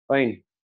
Fine.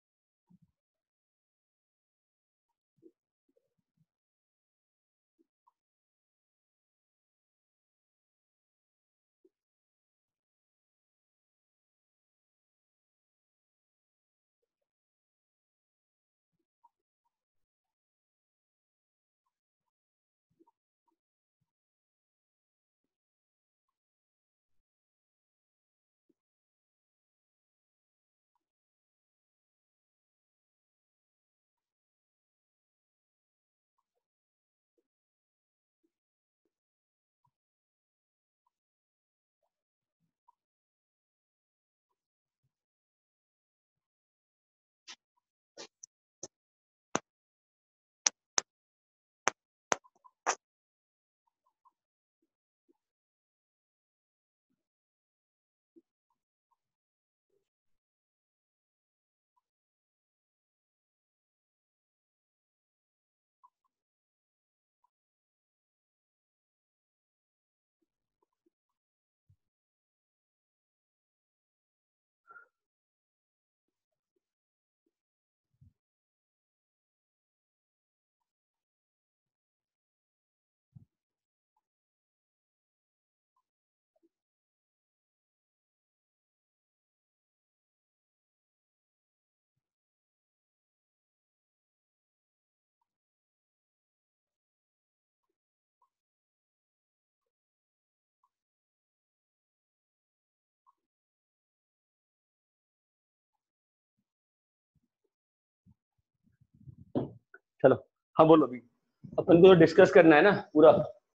चलो हाँ बोलो। अभी अपन को डिस्कस करना है ना पूरा।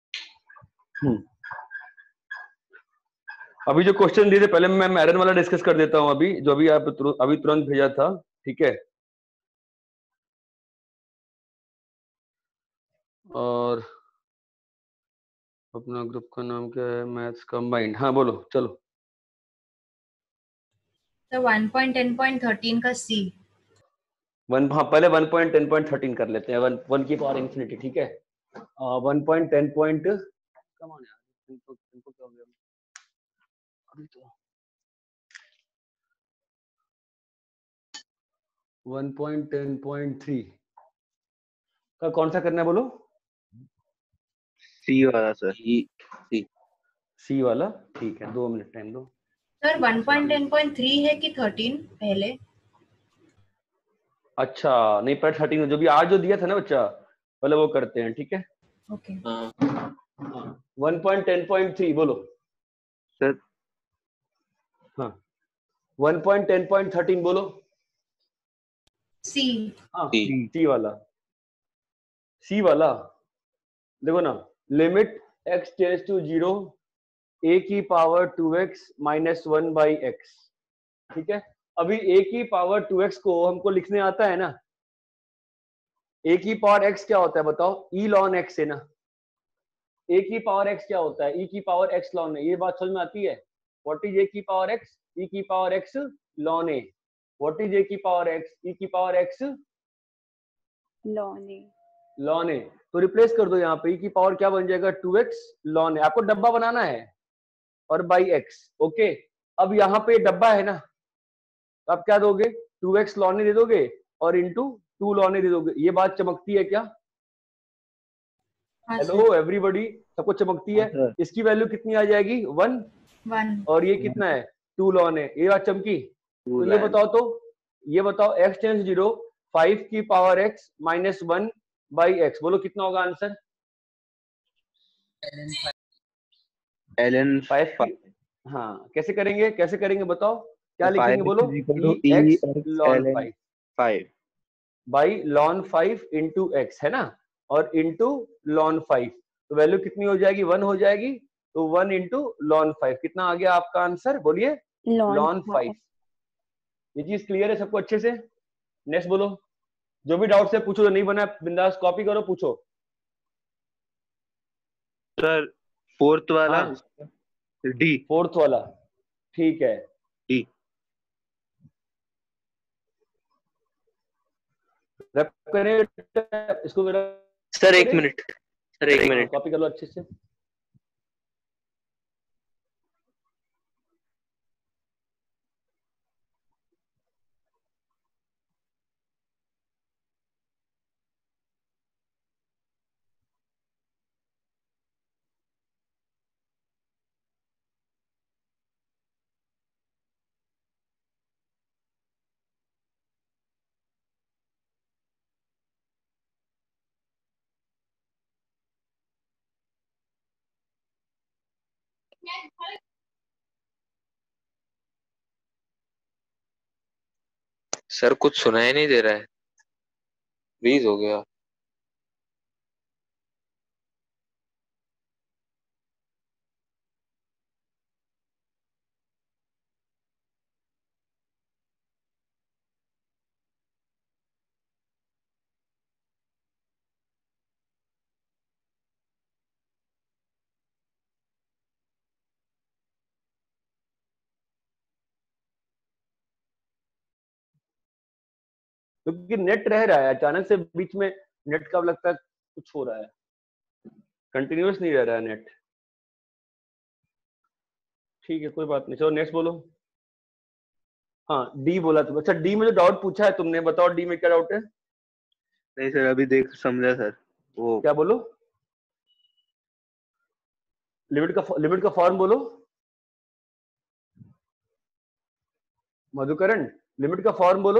अभी जो क्वेश्चन दिए थे पहले मैं मैरन वाला डिस्कस कर देता हूँ, अभी जो अभी आप अभी तुरंत भेजा था, ठीक है। और अपना ग्रुप का नाम क्या है? Maths combined. हाँ बोलो चलो। तो 1.10.13 का सी। हाँ पहले 1.10.13 कर लेते हैं। 1 की पावर इंफिनिटी, ठीक है। 1.10 पॉइंट कम ऑन यार, इनको क्या हो गया अभी तो। 1.10.3 का कौन सा करना है बोलो? सी वाला सर। सी वाला, ठीक है। 2 मिनट टाइम दो सर 1.10.3 है कि 13 पहले? अच्छा नहीं, पर 13 जो भी आज जो दिया था ना बच्चा, पहले वो करते हैं, ठीक है। ओके। 1.10.3 बोलो सर। हाँ 1.10.13 बोलो। सी। हाँ सी वाला। सी वाला देखो ना, limit x tends to 0 a की power 2x minus 1 by x, ठीक है। अभी a की पावर 2x को हमको लिखने आता है ना। a की पावर x क्या होता है बताओ? e ln x है ना। a की पावर x क्या होता है? e की पावर x ln a। ये बात समझ में आती है? व्हाट इज a की पावर x? e की power x ln a। What is a की पावर x? e की पावर x ln a। तो रिप्लेस कर दो यहाँ पे। e की पावर क्या बन जाएगा? 2x ln a। आपको डब्बा बनाना है और बाई x, ओके। अब यहाँ पे डब्बा है ना, आप क्या दोगे? 2x ln a दे दोगे और इंटू 2 ln a दे दोगे। ये बात चमकती है क्या? हेलो एवरीबॉडी, सबको चमकती है? इसकी वैल्यू कितनी आ जाएगी? 1 और ये कितना है? 2 ln a। ये बात चमकी? तो ये बताओ, ये बताओ x टेंड्स 0 5 की power x minus 1 by x, बोलो कितना होगा आंसर? ln 5। हाँ कैसे करेंगे, कैसे करेंगे बताओ? क्या तो लिखेंगे बोलो? e x ln 5 बाई ln 5 इंटू एक्स है ना, और इंटू ln 5। तो वैल्यू कितनी हो जाएगी? 1 हो जाएगी। तो 1 इंटू ln 5 कितना आ गया आपका आंसर? बोलिए ln 5। ये चीज क्लियर है सबको अच्छे से? नेक्स्ट बोलो। जो भी डाउट है पूछो, जो नहीं बना बिंदास कॉपी करो, पूछो। सर फोर्थ वाला डी। फोर्थ वाला, ठीक है। डी रैप करें इसको मेरा सर। एक मिनट सर, एक मिनट। कॉपी कर लो अच्छे से। सर कुछ सुनाई नहीं दे रहा है, फ्रीज हो गया। क्योंकि नेट रह रहा है, अचानक से बीच में नेट का लगता है कुछ हो रहा है, कंटिन्यूअस नहीं रह रहा है नेट। ठीक है, कोई बात नहीं, चलो नेक्स्ट बोलो। हाँ, डी बोला तुम। अच्छा, डी में जो डाउट पूछा है तुमने, बताओ डी में क्या डाउट है। नहीं सर, अभी देख समझा सर। वो क्या बोलो, लिमिट का फॉर्म बोलो मधुकरण, लिमिट का फॉर्म बोलो।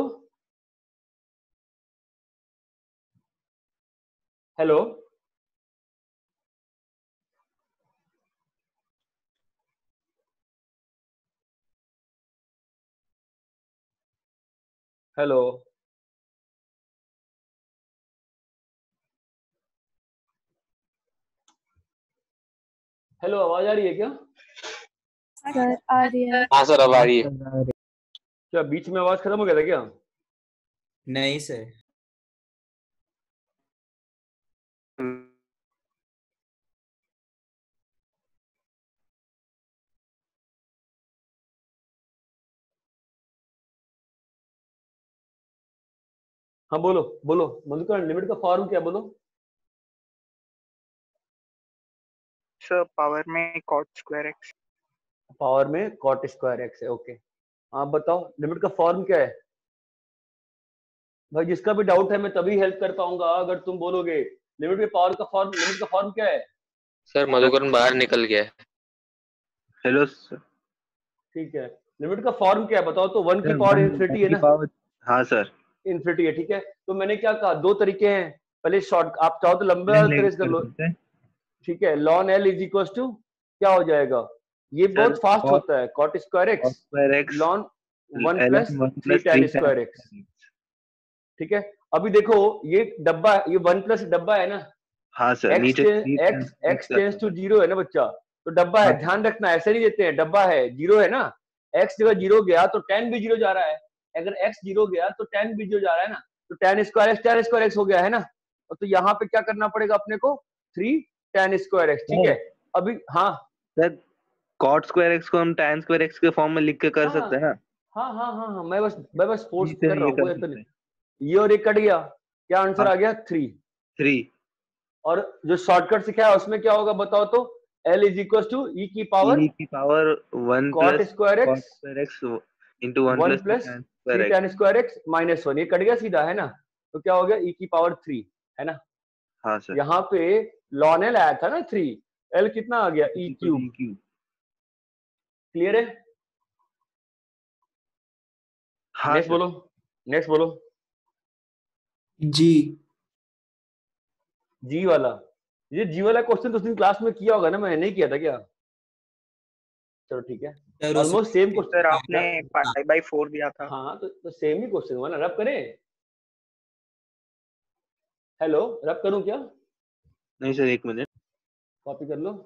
हेलो, हेलो, हेलो, आवाज आ रही है क्या? सर आ रही है। हाँ सर, अब आ रही है। क्या बीच में आवाज खत्म हो गया था क्या? नहीं सर। हाँ बोलो बोलो मधुकरण, लिमिट का फॉर्म क्या, बोलो। सर पावर में कॉट स्क्वायर एक्स। पावर में कॉट स्क्वायर एक्स है, ओके। आप बताओ लिमिट का फॉर्म क्या है। भाई जिसका भी डाउट है मैं तभी हेल्प कर पाऊंगा अगर तुम बोलोगे। लिमिट के पावर का फॉर्म, लिमिट का फॉर्म क्या है? सर मधुकरण बाहर निकल गया है। Hello sir. ठीक है, लिमिट का फॉर्म क्या है बताओ तो। वन की सर, पावर वन इन्फिनिटी है की ना? पावर। हाँ सर। इन्फिनिटी है, ठीक है। तो मैंने क्या कहा, दो तरीके हैं। पहले शॉर्ट, आप चाहो तो लंबे वाला ट्रेस कर लो, सकते हैं ठीक है। Ln L is equal to क्या हो जाएगा, ये सर, बहुत फास्ट cos होता है, cot square x square x ln one ln plus 1 three plus tan 3 square x, ठीक है। अभी देखो ये डब्बा, ये वन प्लस डब्बा है ना, हाँ सर, एक्स नीचे 3 x x tends to zero है ना बच्चा, तो डब्बा है, हाँ ध्यान रखना, ऐसे नहीं देते हैं, डब्बा है, जीरो है ना। एक्स जगह जीरो गया तो टेन भी जीरो जा रहा है, अगर एक्स जीरो गया तो टेन भी जीरो जा रहा है ना, तो टेन स्क्वायर एक्स हो गया है ना। तो यहाँ पे क्या करना पड़ेगा अपने को, थ्री टेन स्क्वायर एक्स, ठीक है। अभी हाँ सर, cot स्क्वायर एक्स को हम tan स्क्वायर एक्स के फॉर्म में लिख के कर हाँ सकते हैं ना। हाँ, मैं बस फोर्स जी सर, कर रहा ये हूँ, कर कोई तो सकते नहीं। हैं। ये और ये कट गया, क्या आंसर हाँ, आ गया, थ्री। 3 और जो शॉर्टकट सिखाया उसमें क्या होगा बताओ तो, L is equal to E की पावर e की power 1 cot plus square cot x square x into 1 one plus plus tan three square x. Tan square x minus one, ये कट गया सीधा है ना। तो क्या हो गया, ई की पावर थ्री, है ना। हाँ सर, यहाँ पे लॉन एल आया था ना थ्री, एल कितना आ गया, E equal to cube. e cube। Clear है? हाँ नेक्स्ट सर। बोलो, नेक्स्ट बोलो। जी जी वाला, ये जी वाला क्वेश्चन तो तुमने क्लास में किया होगा ना, मैंने नहीं किया था क्या? चलो ठीक है, sir, almost same question. Sir आपने पाई बाई 4 दिया था। हाँ तो सेम ही क्वेश्चन हुआ ना, रब करें। हेलो, रब करूं क्या? नहीं सर, 1 मिनट। कॉपी कर लो।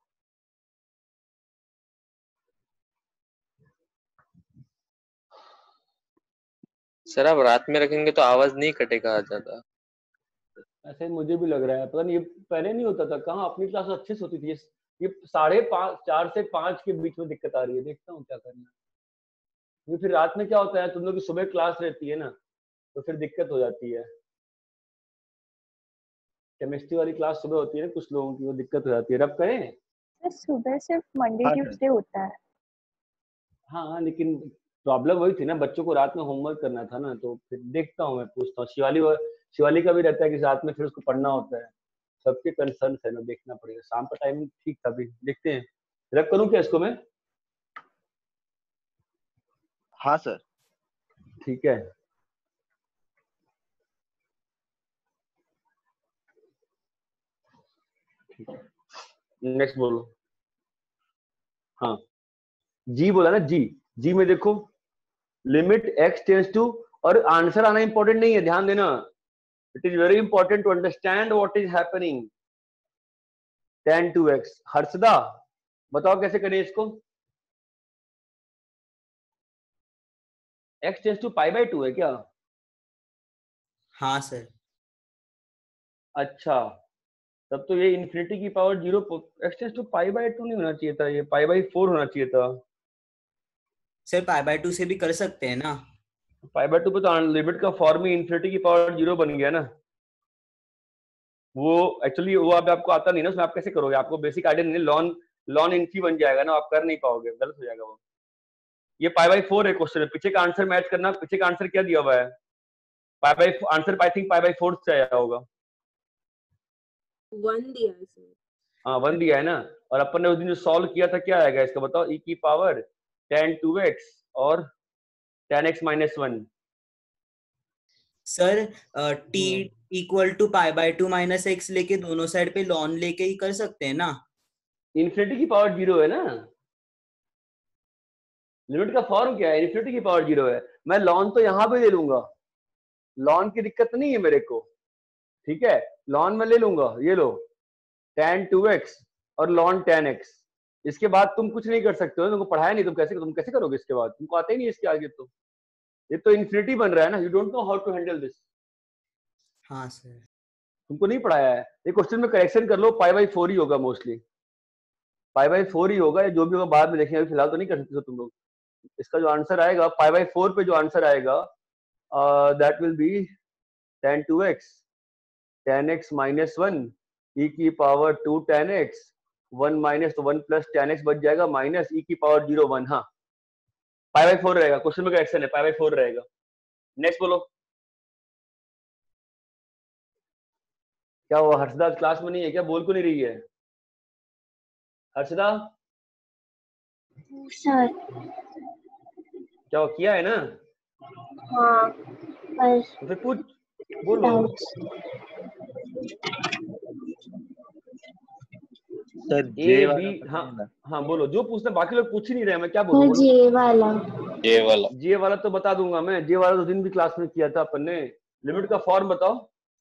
सर आप रात में रखेंगे तो आवाज नहीं कटेगा ज्यादा। ऐसे मुझे भी लग रहा है, पता नहीं ये पहले नहीं होता था, कहाँ अपनी क्लास अच्छे से होती थी। ये 5:30 4 से 5 के बीच में दिक्कत आ रही है, देखता हूँ क्या करना है। ये फिर रात में क्या होता है, तुम लोग की सुबह क्लास रहती है ना, तो फिर दिक्कत हो जाती है। केमिस्ट्री वाली क्लास सुबह होती है ना कुछ लोगों की, वो दिक्कत हो जाती है। रब करें। सर सुबह सिर्फ मंडे हाँ सर। ट्यूसडे होता है। हाँ लेकिन प्रॉब्लम वही थी ना, बच्चों को रात में होमवर्क करना था ना, तो फिर देखता हूँ, मैं पूछता हूँ। शिवाली का भी रहता है कि रात में फिर उसको पढ़ना होता है, सबके कंसर्न है ना, देखना पड़ेगा। शाम का टाइम ठीक था, अभी देखते हैं। रब करूँ क्या इसको मैं? हाँ सर। ठीक है, नेक्स्ट बोलो। हाँ जी बोला ना, जी में देखो लिमिट x टेंड्स टू, और आंसर आना इंपॉर्टेंट नहीं है, ध्यान देना, it is very important to understand what is happening. tan 2x, Harshada बताओ कैसे करें इसको। x tends to pi by 2 है क्या? हाँ सर। अच्छा, तब तो ये इन्फिनिटी की power 0, x tends to pi by 2 नहीं होना चाहिए था, ये पाई बाय 4 होना चाहिए था। सर पाई बाय 2 से भी कर सकते हैं ना। पाई बाय 2 पे तो लिमिट का फॉर्म ही इन्फिनिटी की पावर 0 बन गया ना। वो एक्चुअली वो अब आपको आता नहीं ना, उसमें आप कैसे करोगे, आपको बेसिक आइडिया नहीं, लॉन इनफी बन जाएगा ना, आप कर नहीं पाओगे, गलत हो जाएगा वो। ये पाई बाय 4 है क्वेश्चन में, पीछे का आंसर मैच करना, पीछे का आंसर क्या दिया हुआ है, pi by answer I think pi by 4 से आया होगा। 1 दिया है सर। हाँ 1 दिया है ना, और अपन ने उस दिन जो सॉल्व किया था क्या आएगा इसका बताओ, e की पावर tan 2x और tan x minus 1। Sir t equal to pi by 2 minus x लेके दोनों साइड पे लॉन लेके ही कर सकते हैं ना। इन्फिनिटी की पावर 0 है ना, लिमिट का फॉर्म क्या है, इन्फिनिटी की पावर 0 है, मैं लॉन तो यहाँ पे ले लूंगा, लॉन की दिक्कत नहीं है मेरे को, ठीक है, लॉन में ले लूंगा, ये लो tan 2x और ln tan x। इसके बाद तुम कुछ नहीं कर सकते हो, तुमको पढ़ाया नहीं, तुम कैसे करोगे इसके बाद, तुमको आता ही नहीं इसके आगे, तो ये तो इन्फिनिटी बन रहा है ना, you don't know how to handle this. हाँ सर। तुमको नहीं पढ़ाया है, ये क्वेश्चन में करेक्शन कर लो, पाई बाय 4 ही होगा मोस्टली, पाई बाय 4 ही होगा, या जो भी होगा बाद में देखेंगे, फिलहाल तो नहीं कर सकते हो तुम लोग। इसका जो आंसर आएगा पाई बाय 4 पे जो आंसर आएगा that will be tan 2x tan x minus 1 e की power 2 tan x 1 minus 1 plus tan x बच जाएगा माइनस e की पावर 0 1। हाँ पाई बाय 4 रहेगा, क्वेश्चन में करेक्शन है, पाई बाय 4 रहेगा। नेक्स्ट बोलो, क्या हुआ, हर्षदा क्लास में नहीं है क्या, बोल क्यों नहीं रही है हर्षदा? सर क्या किया है ना, हाँ पर तो फिर पूछ, बोलो। सर ए जे बी, वाला हाँ बताइए ना। हाँ बोलो, जो पूछना, बाकी लोग पूछ ही नहीं रहे, मैं क्या बोलूं, बोलो। जे वाला ये वाला जे वाला तो बता दूंगा मैं, जे वाला तो दिन भी क्लास में किया था अपन ने। लिमिट का फॉर्म बताओ,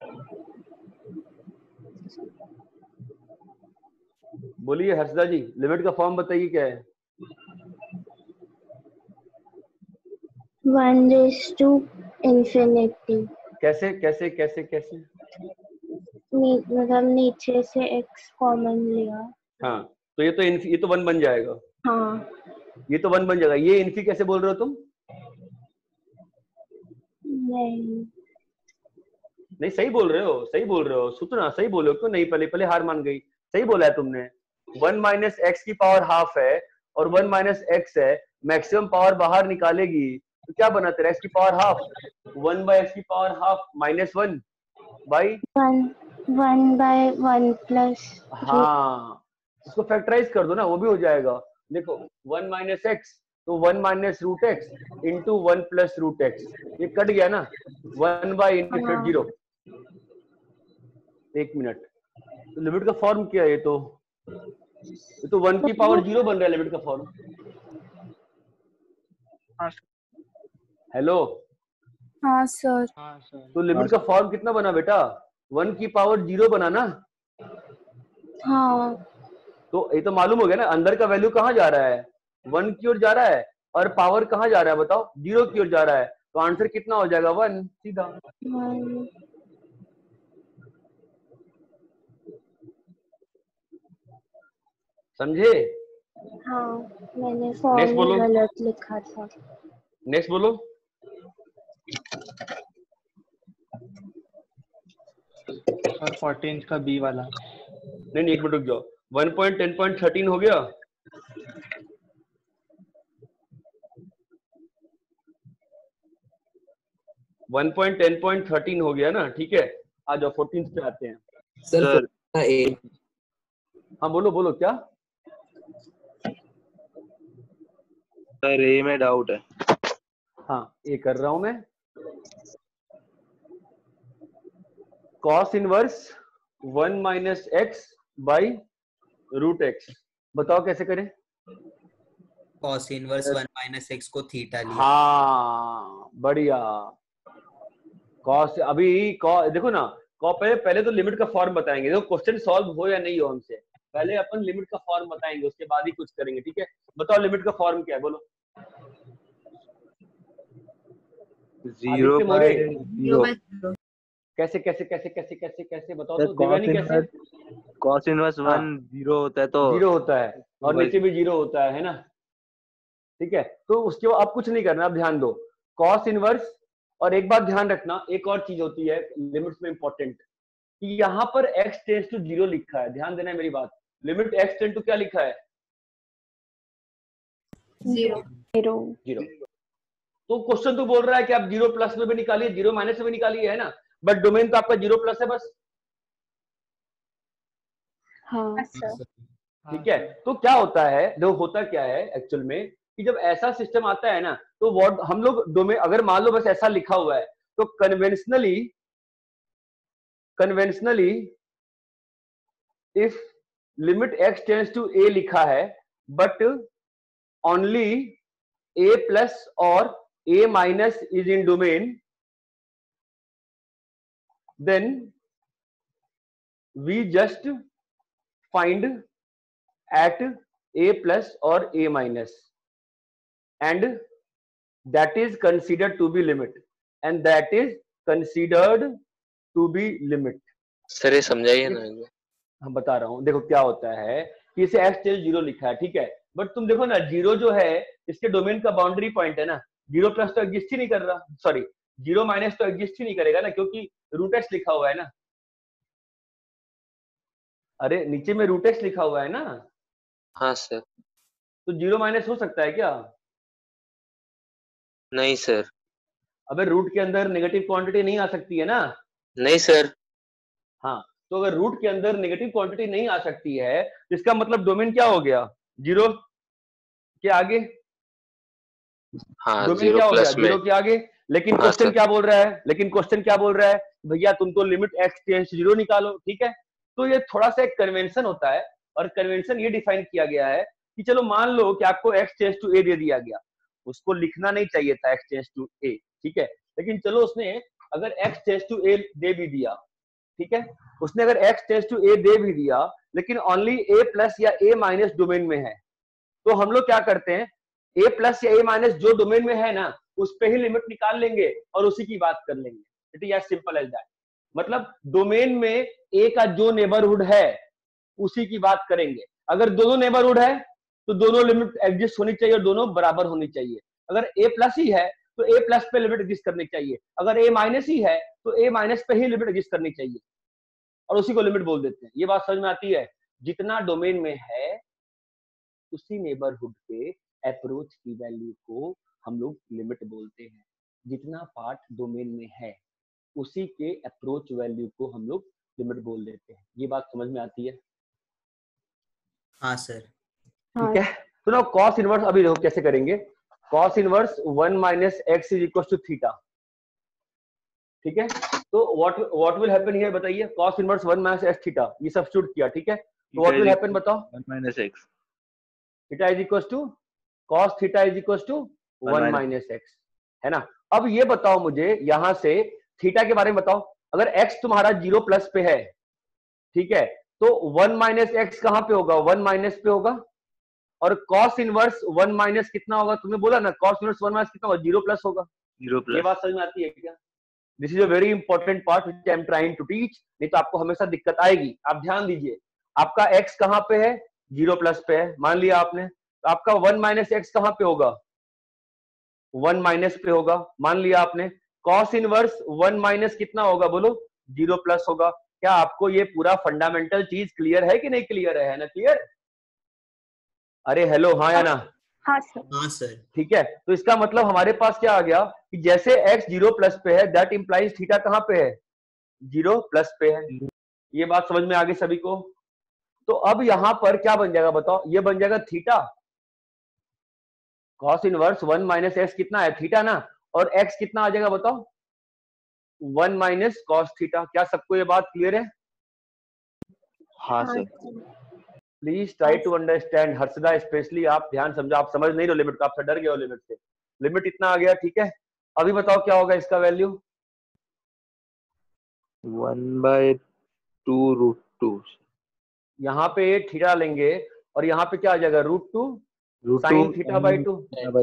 बोलिए हर्षदा जी, लिमिट का फॉर्म बताइए क्या है। 1 raised to infinity, कैसे कैसे कैसे कैसे? मतलब नीचे से x कॉमन लिया। हाँ तो ये तो 1 बन जाएगा, हाँ ये तो 1 बन जाएगा, ये इन्फी कैसे बोल रहे हो तुम? नहीं नहीं सही बोल रहे हो, सही बोल रहे हो, सुतना सही बोले हो, क्यों नहीं, पहले पहले हार मान गई, सही बोला है तुमने। 1 माइनस एक्स की पावर हाफ है और 1 माइनस एक्स है, मैक्सिमम पावर बाहर निकालेगी तो क्या बना तेरा, एक्स की पावर हाफ, 1 बाय एक्स की power half minus 1 by 1 by 1 plus हाँ, इसको फैक्टराइज कर दो ना, वो भी हो जाएगा। देखो 1 माइनस एक्स तो 1 minus root x into 1 plus root x, ये कट गया ना, 1 बाई इंटीग्रेट 0। एक मिनट, तो लिमिट का फॉर्म क्या है, ये तो 1 की पावर 0 बन रहा है लिमिट का फॉर्म। हाँ हेलो, हाँ सर तो लिमिट का फॉर्म कितना बना बेटा, 1 की पावर 0 बना ना। हाँ तो ये तो मालूम हो गया ना, अंदर का वैल्यू कहाँ जा रहा है, 1 की ओर जा रहा है, और पावर कहाँ जा रहा है बताओ, 0 की ओर जा रहा है, तो आंसर कितना हो जाएगा 1 सीधा। 1 समझे? हाँ मैंने नेक्स्ट फॉर्म बोलो, में गलत लिखा था। नेक्स्ट बोलो। सर 14 का बी वाला। नहीं एक मिनट रुक जाओ, 1.10.13 हो गया, वन पॉइंट 10.13 हो गया ना, ठीक है, आ जाओ 14 पे आते हैं। सर हाँ बोलो बोलो, क्या? सर ए में डाउट है। हाँ ये कर रहा हूं मैं, cos inverse 1 minus x by root x, बताओ कैसे करें। cos इनवर्स 1 माइनस x को थीटा लिया। हाँ बढ़िया। कॉस अभी देखो ना, पहले तो लिमिट का फॉर्म बताएंगे, देखो क्वेश्चन सॉल्व हो या नहीं हो हमसे, पहले अपन लिमिट का फॉर्म बताएंगे, उसके बाद ही कुछ करेंगे, ठीक है। बताओ लिमिट का फॉर्म क्या है, बोलो। 0 आदित्य by मोरे, 0 0 by 0 कैसे कैसे कैसे कैसे कैसे कैसे बताओ सर तो, दिव्यानी कैसे? cos इनवर्स हाँ 1 0 होता है तो 0 होता है और 2 by नीचे भी 0 होता है ना, ठीक है। तो उसके बाद अब कुछ नहीं करना, अब ध्यान दो कॉस इनवर्स। और एक बात ध्यान रखना, एक और चीज होती है लिमिट्स में इंपॉर्टेंट, कि यहाँ पर x टेंड्स टू 0 लिखा है, ध्यान देना है मेरी बात। लिमिट x टेंड टू क्या लिखा है? 0 0 तो क्वेश्चन तो बोल रहा है कि आप 0 प्लस में भी निकालिए, 0 माइनस में भी निकालिए, है ना, बट डोमेन तो आपका 0 प्लस है बस, हाँ सर। ठीक है। तो क्या होता है, देखो होता क्या है एक्चुअल में, कि जब ऐसा सिस्टम आता है ना, तो व्हाट हम लोग डोमेन, अगर मान लो बस ऐसा लिखा हुआ है, तो conventionally if limit x tends to a लिखा है, बट ओनली a प्लस और a minus is in domain, then we just find at a plus और a minus, and that is considered to be limit, and that is considered to be limit। Sir ये समझाइए ना। हम बता रहा हूं, देखो क्या होता है कि इसे x टेल 0 लिखा है, ठीक है, बट तुम देखो ना 0 जो है इसके डोमेन का बाउंड्री पॉइंट है ना, 0 प्लस तो एग्जिस्ट ही नहीं कर रहा, सॉरी 0 माइनस तो एग्जिस्ट ही नहीं करेगा ना, क्योंकि रूट एक्स लिखा हुआ है ना, अरे नीचे में रूट एक्स लिखा हुआ है ना, हाँ सर। तो 0 माइनस हो सकता है क्या? नहीं सर। अबे रूट के अंदर नेगेटिव क्वांटिटी नहीं आ सकती है ना। नहीं सर। हाँ, तो अगर रूट के अंदर नेगेटिव क्वांटिटी नहीं आ सकती है, तो इसका मतलब डोमेन क्या हो गया? 0 के आगे। हाँ डोमेन 0 क्या हो गया? प्लस में। 0 के आगे। लेकिन हाँ क्वेश्चन सर। क्या बोल रहा है? भैया तुम तो लिमिट x टेंड्स टू 0 निकालो, ठीक है। तो ये थोड़ा सा एक कन्वेंशन होता है, और कन्वेंशन ये डिफाइन किया गया है कि चलो मान लो कि आपको x टेंड्स टू a दे दिया गया, उसको लिखना नहीं चाहिए था x टेंड्स टू a, ठीक है, लेकिन चलो उसने अगर x टेंड्स टू a दे भी दिया, ठीक है, उसने अगर x टेंड्स टू a दे भी दिया, लेकिन ओनली a प्लस या a माइनस डोमेन में है, तो हम लोग क्या करते हैं, a प्लस या a माइनस जो डोमेन में है ना, उस पे ही लिमिट निकाल लेंगे और उसी की बात कर लेंगे। It is as simple as that. मतलब डोमेन में a का जो नेबरहुड है उसी की बात करेंगे। अगर दोनों नेबरहुड है तो दोनों लिमिट एग्जिस्ट होनी चाहिए और दोनों बराबर होनी चाहिए। अगर a प्लस ही है तो a प्लस पे लिमिट एग्जिस्ट करनी चाहिए, अगर a माइनस ही है तो a माइनस पे ही लिमिट एग्जिस्ट करनी चाहिए, और उसी को लिमिट बोल देते हैं। ये बात समझ में आती है? जितना डोमेन में है उसी नेबरहुड पे अप्रोच की वैल्यू को हम लोग लिमिट बोलते हैं। जितना पार्ट डोमेन में है उसी के अप्रोच वैल्यू को हम लोग लिमिट बोल देते हैं। ये बात समझ में आती है? हाँ सर। ठीक है। तो ना कॉस इनवर्स अभी देखो कैसे करेंगे। Cos inverse 1 minus x is equal to theta, ठीक है। तो व्हाट विल हैपन हियर बताइए, cos inverse 1 minus x theta, ये सब्स्टिट्यूट किया, ठीक है। तो व्हाट विल हैपन बताओ, 1 minus x theta is equal to cos theta is equal to 1 minus x, है ना। अब ये बताओ मुझे यहां से थीटा के बारे में बताओ। अगर x तुम्हारा 0 प्लस पे है, ठीक है, तो 1 माइनस एक्स कहां पे होगा? 1 माइनस पे होगा। और कॉस इनवर्स 1 माइनस कितना होगा? तुमने बोला ना कॉस इनवर्स 1 माइनस कितना होगा? 0 प्लस होगा। 0 ये plus बात समझ में आती है क्या? This is a very important part which I am trying to teach, नहीं तो आपको हमेशा दिक्कत आएगी। आप ध्यान दीजिए, आपका x कहां पे है? 0 प्लस पे है, मान लिया आपने। तो आपका 1 माइनस एक्स कहां पे होगा? 1 माइनस पे होगा, मान लिया आपने। कॉस इनवर्स 1 माइनस कितना होगा बोलो? 0 प्लस होगा। क्या आपको ये पूरा फंडामेंटल चीज क्लियर है कि नहीं क्लियर है ना? क्लियर? अरे हेलो, हाँ या ना? हाँ सर। हाँ सर। ठीक है। तो इसका मतलब हमारे पास क्या आ गया कि जैसे x 0 प्लस पे है, दैट इंप्लाइज थीटा कहां पे है? 0 प्लस पे है। ये बात समझ में आ गई सभी को? तो अब यहां पर क्या बन जाएगा बताओ? ये बन जाएगा theta. Cos inverse 1 minus x कितना है? थीटा ना। और x कितना आ जाएगा बताओ? 1 माइनस कॉस थीटा। क्या सबको ये बात क्लियर है? हाँ हाँ sir. Sir. Please try to understand. Harshada specially आप ध्यान समझो, आप समझ नहीं रहे लिमिट को, आप सब डर गए हो लिमिट से। लिमिट इतना आ गया, ठीक है। अभी बताओ क्या होगा इसका वैल्यू। 1/2√2। यहाँ पे थीटा लेंगे और यहाँ पे क्या आ जाएगा, √2 साइन थीटा बाई 2,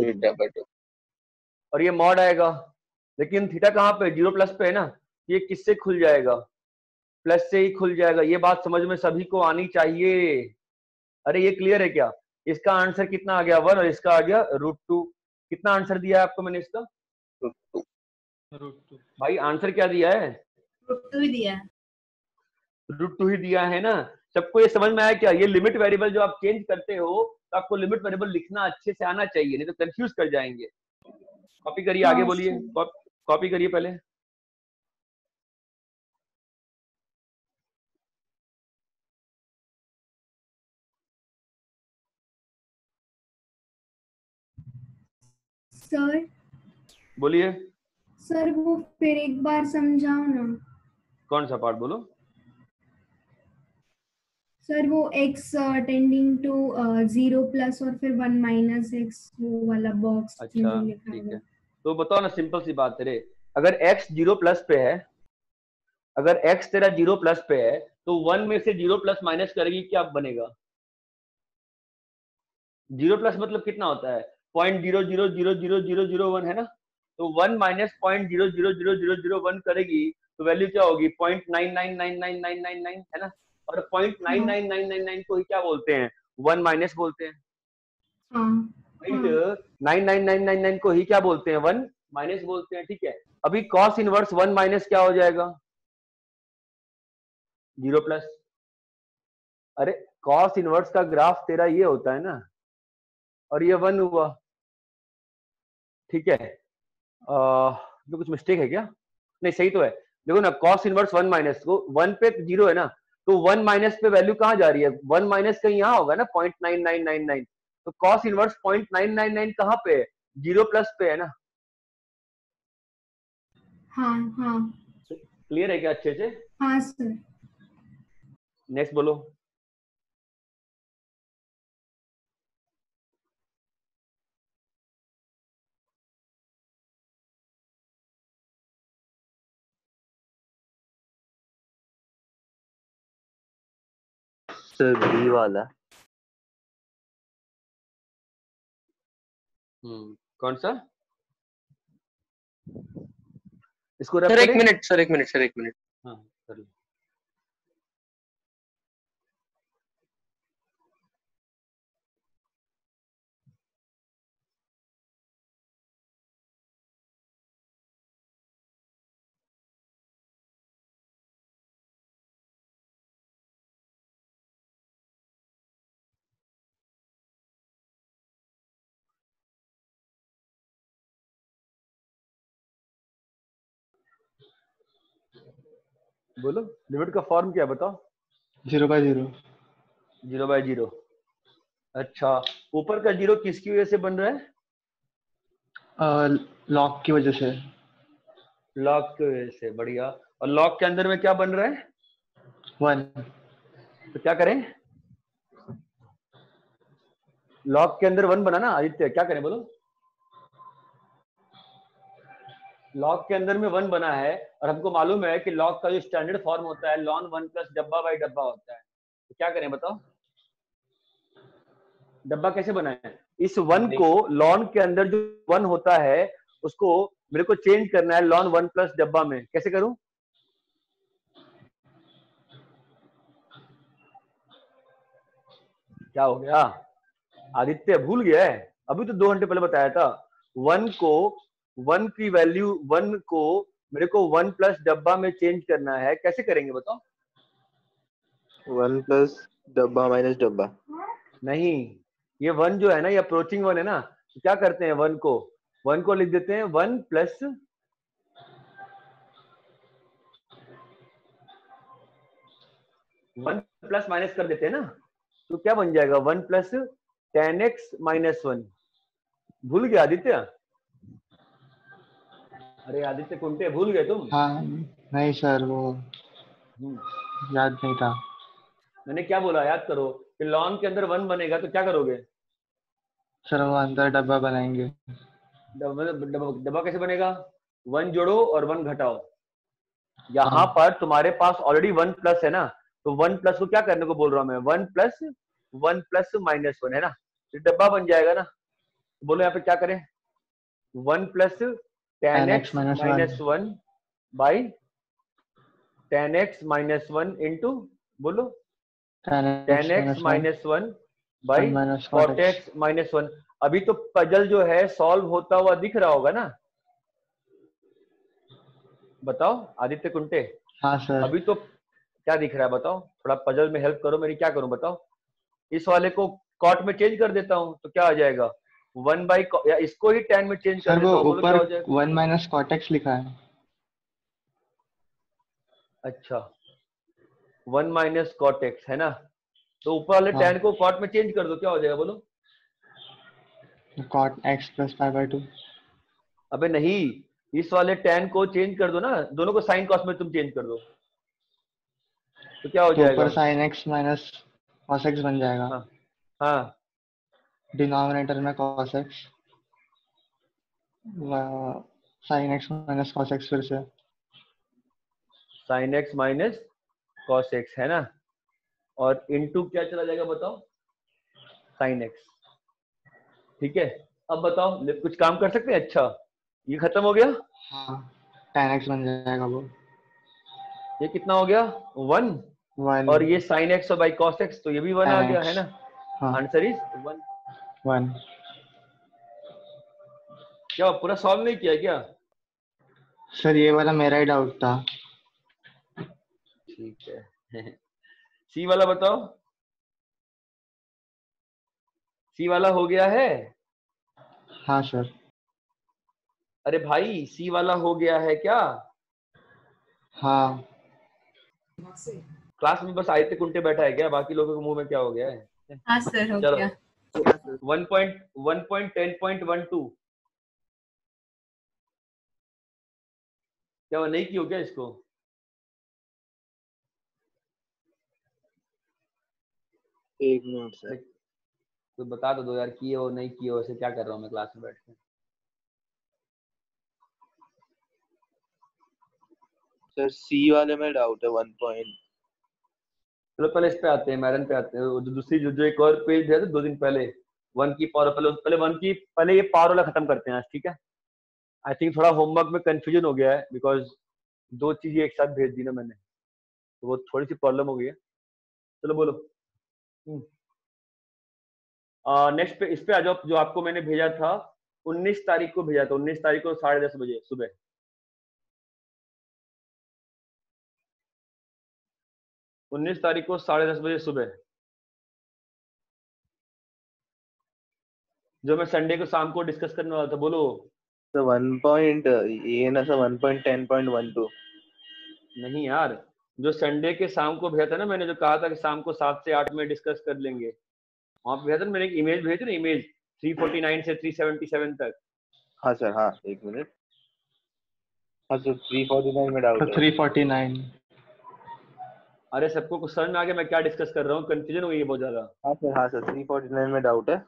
और ये मॉड आएगा। लेकिन थीटा कहाँ पे, 0 प्लस पे है ना, ये किससे खुल जाएगा, प्लस से ही खुल जाएगा। ये बात समझ में सभी को आनी चाहिए। अरे ये क्लियर है क्या। इसका आंसर कितना आ गया 1 और इसका आ गया √2। कितना आंसर दिया है आपको मैंने इसका √2। भाई, आंसर क्या दिया है, √2 ही दिया है। √2 ही दिया है ना। सबको ये समझ में आया क्या। ये लिमिट वेरिएबल जो आप चेंज करते हो तो आपको लिमिट वेरिएबल लिखना अच्छे से आना चाहिए, नहीं तो कंफ्यूज कर जाएंगे। कॉपी करिए, आगे हाँ बोलिए, सर। कॉपी करिए पहले। सर बोलिए, सर वो फिर एक बार समझाओ ना। कौन सा पार्ट बोलो। सर वो x टेंडिंग टू 0 प्लस और फिर 1 माइनस x, वो वाला बॉक्स में अच्छा जो लिखा ठीक है, है। तो बताओ ना, सिंपल सी बात है रे। अगर x 0 प्लस पे है, अगर x तेरा 0 प्लस पे है तो 1 में से 0 प्लस माइनस करेगी क्या बनेगा। 0 प्लस मतलब कितना होता है, 0.0000001 है ना। तो 1 माइनस 0.0000001 करेगी तो वैल्यू क्या होगी, 0.999999 है ना। और 0.99999 को ही क्या बोलते हैं, 1 माइनस बोलते हैं। हाँ 0.99999 को ही क्या बोलते हैं, 1 माइनस बोलते हैं, ठीक है। अभी कॉस इनवर्स 1 माइनस क्या हो जाएगा, 0 प्लस। अरे कॉस इनवर्स का ग्राफ तेरा ये होता है ना, और ये 1 हुआ, ठीक है। तो कुछ मिस्टेक है क्या, नहीं सही तो है। देखो ना, कॉस इनवर्स 1 माइनस को 1 पे 0 है ना, तो 1 माइनस पे वैल्यू कहाँ जा रही है, 1 माइनस कहीं यहाँ होगा ना, 0.9999। तो कॉस इनवर्स 0.999 कहाँ पे है, 0 प्लस पे है ना। हाँ हाँ क्लियर है क्या अच्छे से। हाँ सर। नेक्स्ट बोलो। सर बी वाला। कौन सा, इसको रब सर एक करें। मिनट सर, एक मिनट सर, एक मिनट। हाँ कर लो। बोलो लिमिट का फॉर्म क्या है बताओ। 0/0। 0/0। अच्छा, ऊपर का 0 किसकी वजह से बन रहा है, लॉक की वजह से। लॉक की वजह से, बढ़िया। और लॉक के अंदर में क्या बन रहा है, 1। तो क्या करें, लॉक के अंदर 1 बना ना आदित्य, क्या करें बोलो। लॉक के अंदर में 1 बना है और हमको मालूम है कि लॉक का जो स्टैंडर्ड फॉर्म होता है ln 1 प्लस डब्बा बाई डब्बा होता है। तो क्या करें बताओ, डब्बा कैसे बनाए, इस 1 को ln के अंदर जो 1 होता है उसको मेरे को चेंज करना है ln 1 प्लस डब्बा में, कैसे करूं। क्या हो गया आदित्य, भूल गया है, अभी तो 2 घंटे पहले बताया था। 1 को 1 की वैल्यू 1 को मेरे को 1 प्लस डब्बा में चेंज करना है, कैसे करेंगे बताओ। 1 प्लस डब्बा माइनस डब्बा। नहीं, ये 1 जो है ना, ये अप्रोचिंग 1 है ना, तो क्या करते हैं 1 को लिख देते हैं 1 प्लस 1 प्लस माइनस कर देते हैं ना, तो क्या बन जाएगा 1 प्लस tan x माइनस 1। भूल गया आदित्य, अरे आदित्य कुंटे भूल गए तुम। हाँ नहीं सर, वो याद नहीं था। मैंने क्या बोला, याद करो, कि लॉन के अंदर 1 बनेगा तो क्या करोगे? सर वो अंदर डब्बा बनाएंगे। डब्बा कैसे बनेगा? 1 जोड़ो और 1 घटाओ। यहाँ पर तुम्हारे पास ऑलरेडी 1 प्लस है ना, तो 1 प्लस को क्या करने को बोल रहा हूँ मैं? 1 प्लस -1 है ना, तो डब्बा बन जाएगा ना। तो बोलो यहाँ पे क्या करें? 1 plus tan x minus 1 by tan x minus 1 into, बोलो tan x minus 1 by cot x minus 1। अभी तो पजल जो है सॉल्व होता हुआ दिख रहा होगा ना? बताओ आदित्य कुंटे। हाँ सर। अभी तो क्या दिख रहा है बताओ, थोड़ा पजल में हेल्प करो मेरी। क्या करूं बताओ? इस वाले को कॉट में चेंज कर देता हूं तो क्या आ जाएगा? 1 बाई, या इसको ही tan में चेंज कर सर देता वो हूं, बोलो क्या ऊपर हो जाएगा? 1 माइनस कॉट एक्स लिखा है। अच्छा 1 माइनस कॉट एक्स है ना, तो ऊपर वाले हाँ। tan को कॉट में चेंज कर दो, क्या हो जाएगा बोलो? Cot x plus pi by 2। अबे नहीं, इस वाले tan को चेंज कर दो ना, दोनों को साइन कॉस में तुम चेंज कर दो तो क्या हो तो जाएगा? ऊपर sine x minus cos x बन जाएगा। हाँ हाँ, डिनोमिनेटर में cos x, sine x minus cos x फिर से। Sine x minus cos x है ना, और इनटू क्या चला जाएगा बताओ? Sine x. ठीक है, अब बताओ कुछ काम कर सकते हैं? अच्छा ये खत्म हो गया, हाँ tan एक्स बन जाएगा वो। ये कितना हो गया? 1। 1 और ये साइन एक्स और बाई कॉस एक्स, तो ये भी 1 आ tan गया x, है ना। हाँ आंसर इज 1। 1। क्या पूरा सॉल्व नहीं किया क्या? सर ये वाला मेरा ही डाउट था। ठीक है सी वाला बताओ, सी वाला हो गया है? हाँ सर। अरे भाई सी वाला हो गया है क्या? हाँ क्लास में बस आदित्य कुंटे बैठा है क्या? बाकी लोगों के मुंह में क्या हो गया है? हाँ सर हो चलो गया। 1.10.12 क्या वो नहीं की हो क्या इसको? एक मिनट सर। कोई बता दो यार, किए हो नहीं किए हो, ऐसे क्या कर रहा हूँ मैं क्लास में बैठ के? सर सी वाले में डाउट है 1 पॉइंट। चलो पहले इस पे आते हैं, मैरन पे आते हैं। वो जो दूसरी जो एक और पेज है 2 दिन पहले, 1 की पावर, पहले ये पावर वाला खत्म करते हैं आज, ठीक है? आई थिंक थोड़ा होमवर्क में कंफ्यूजन हो गया है, बिकॉज 2 चीजें एक साथ भेज दी ना मैंने, तो वो थोड़ी सी प्रॉब्लम हो गई है। चलो बोलो। नेक्स्ट पे, इस पे आ जाओ। जो आपको मैंने भेजा था 19 तारीख को भेजा था, 19 तारीख को 10:30 बजे सुबह। उन्नीस तारीख को 10:30 बजे सुबह, जो मैं संडे को शाम को डिस्कस करने वाला था। बोलो। सर 1 पॉइंट ये ना सर 1.10.12। नहीं यार, जो संडे के शाम को भेजा था ना मैंने, जो कहा था कि शाम को 7 से 8 में डिस्कस कर लेंगे, वहां पे भेजा था मैंने एक इमेज भेजी ना, इमेज 349 से 377 तक। हाँ सर, हाँ एक मिनट। हाँ सर 349 में डाउट तो है। 349। अरे सबको कुछ समझ में आ गया मैं क्या डिस्कस कर रहा हूँ? कंफ्यूजन हुई है बहुत ज्यादा। हाँ सर 349 में डाउट है।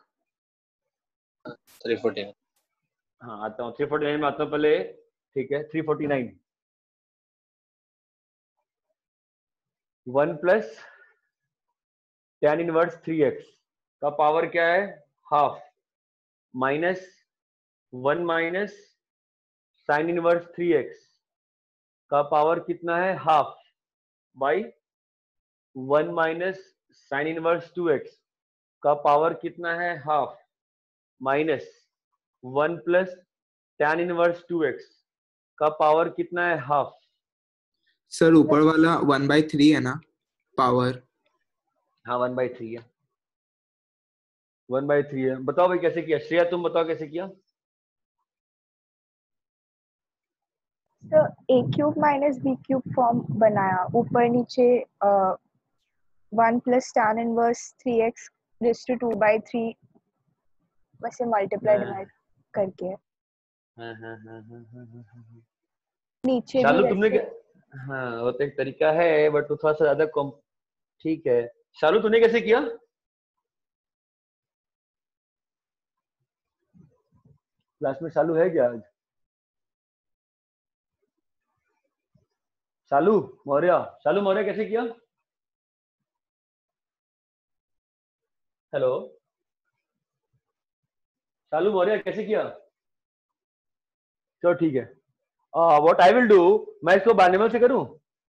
314। हाँ आता हूँ, 349 में आता हूँ पहले। ठीक है 349। 1 प्लस tan इनवर्स 3x का पावर क्या है? Half, minus 1 minus sine inverse 3x का पावर कितना है? Half, by 1 minus sine inverse 2x का पावर कितना है? Half, minus 1 plus tan inverse 2x का पावर कितना है? हाफ। सर ऊपर वाला 1/3 है ना पावर? हाँ 1/3 है, 1/3 है। बताओ भाई कैसे किया? श्रेया तुम बताओ कैसे किया? तो a cube minus b cube form बनाया, ऊपर नीचे 1 plus tan inverse 3x raise to 2/3 वैसे मल्टीप्लाई डिवाइड करके। नीचे भी शालू तुमने वैसे। क्या? हाँ वो तो एक तरीका है, बट वो थोड़ा सा ज्यादा कॉम। ठीक है शालू तूने कैसे किया? क्लास में शालू है क्या आज? शालू मौर्य कैसे किया? हेलो, शालू मौर्य कैसे किया? चलो ठीक है। व्हाट आई विल डू, मैं इसको बाइनोमियल से करूं?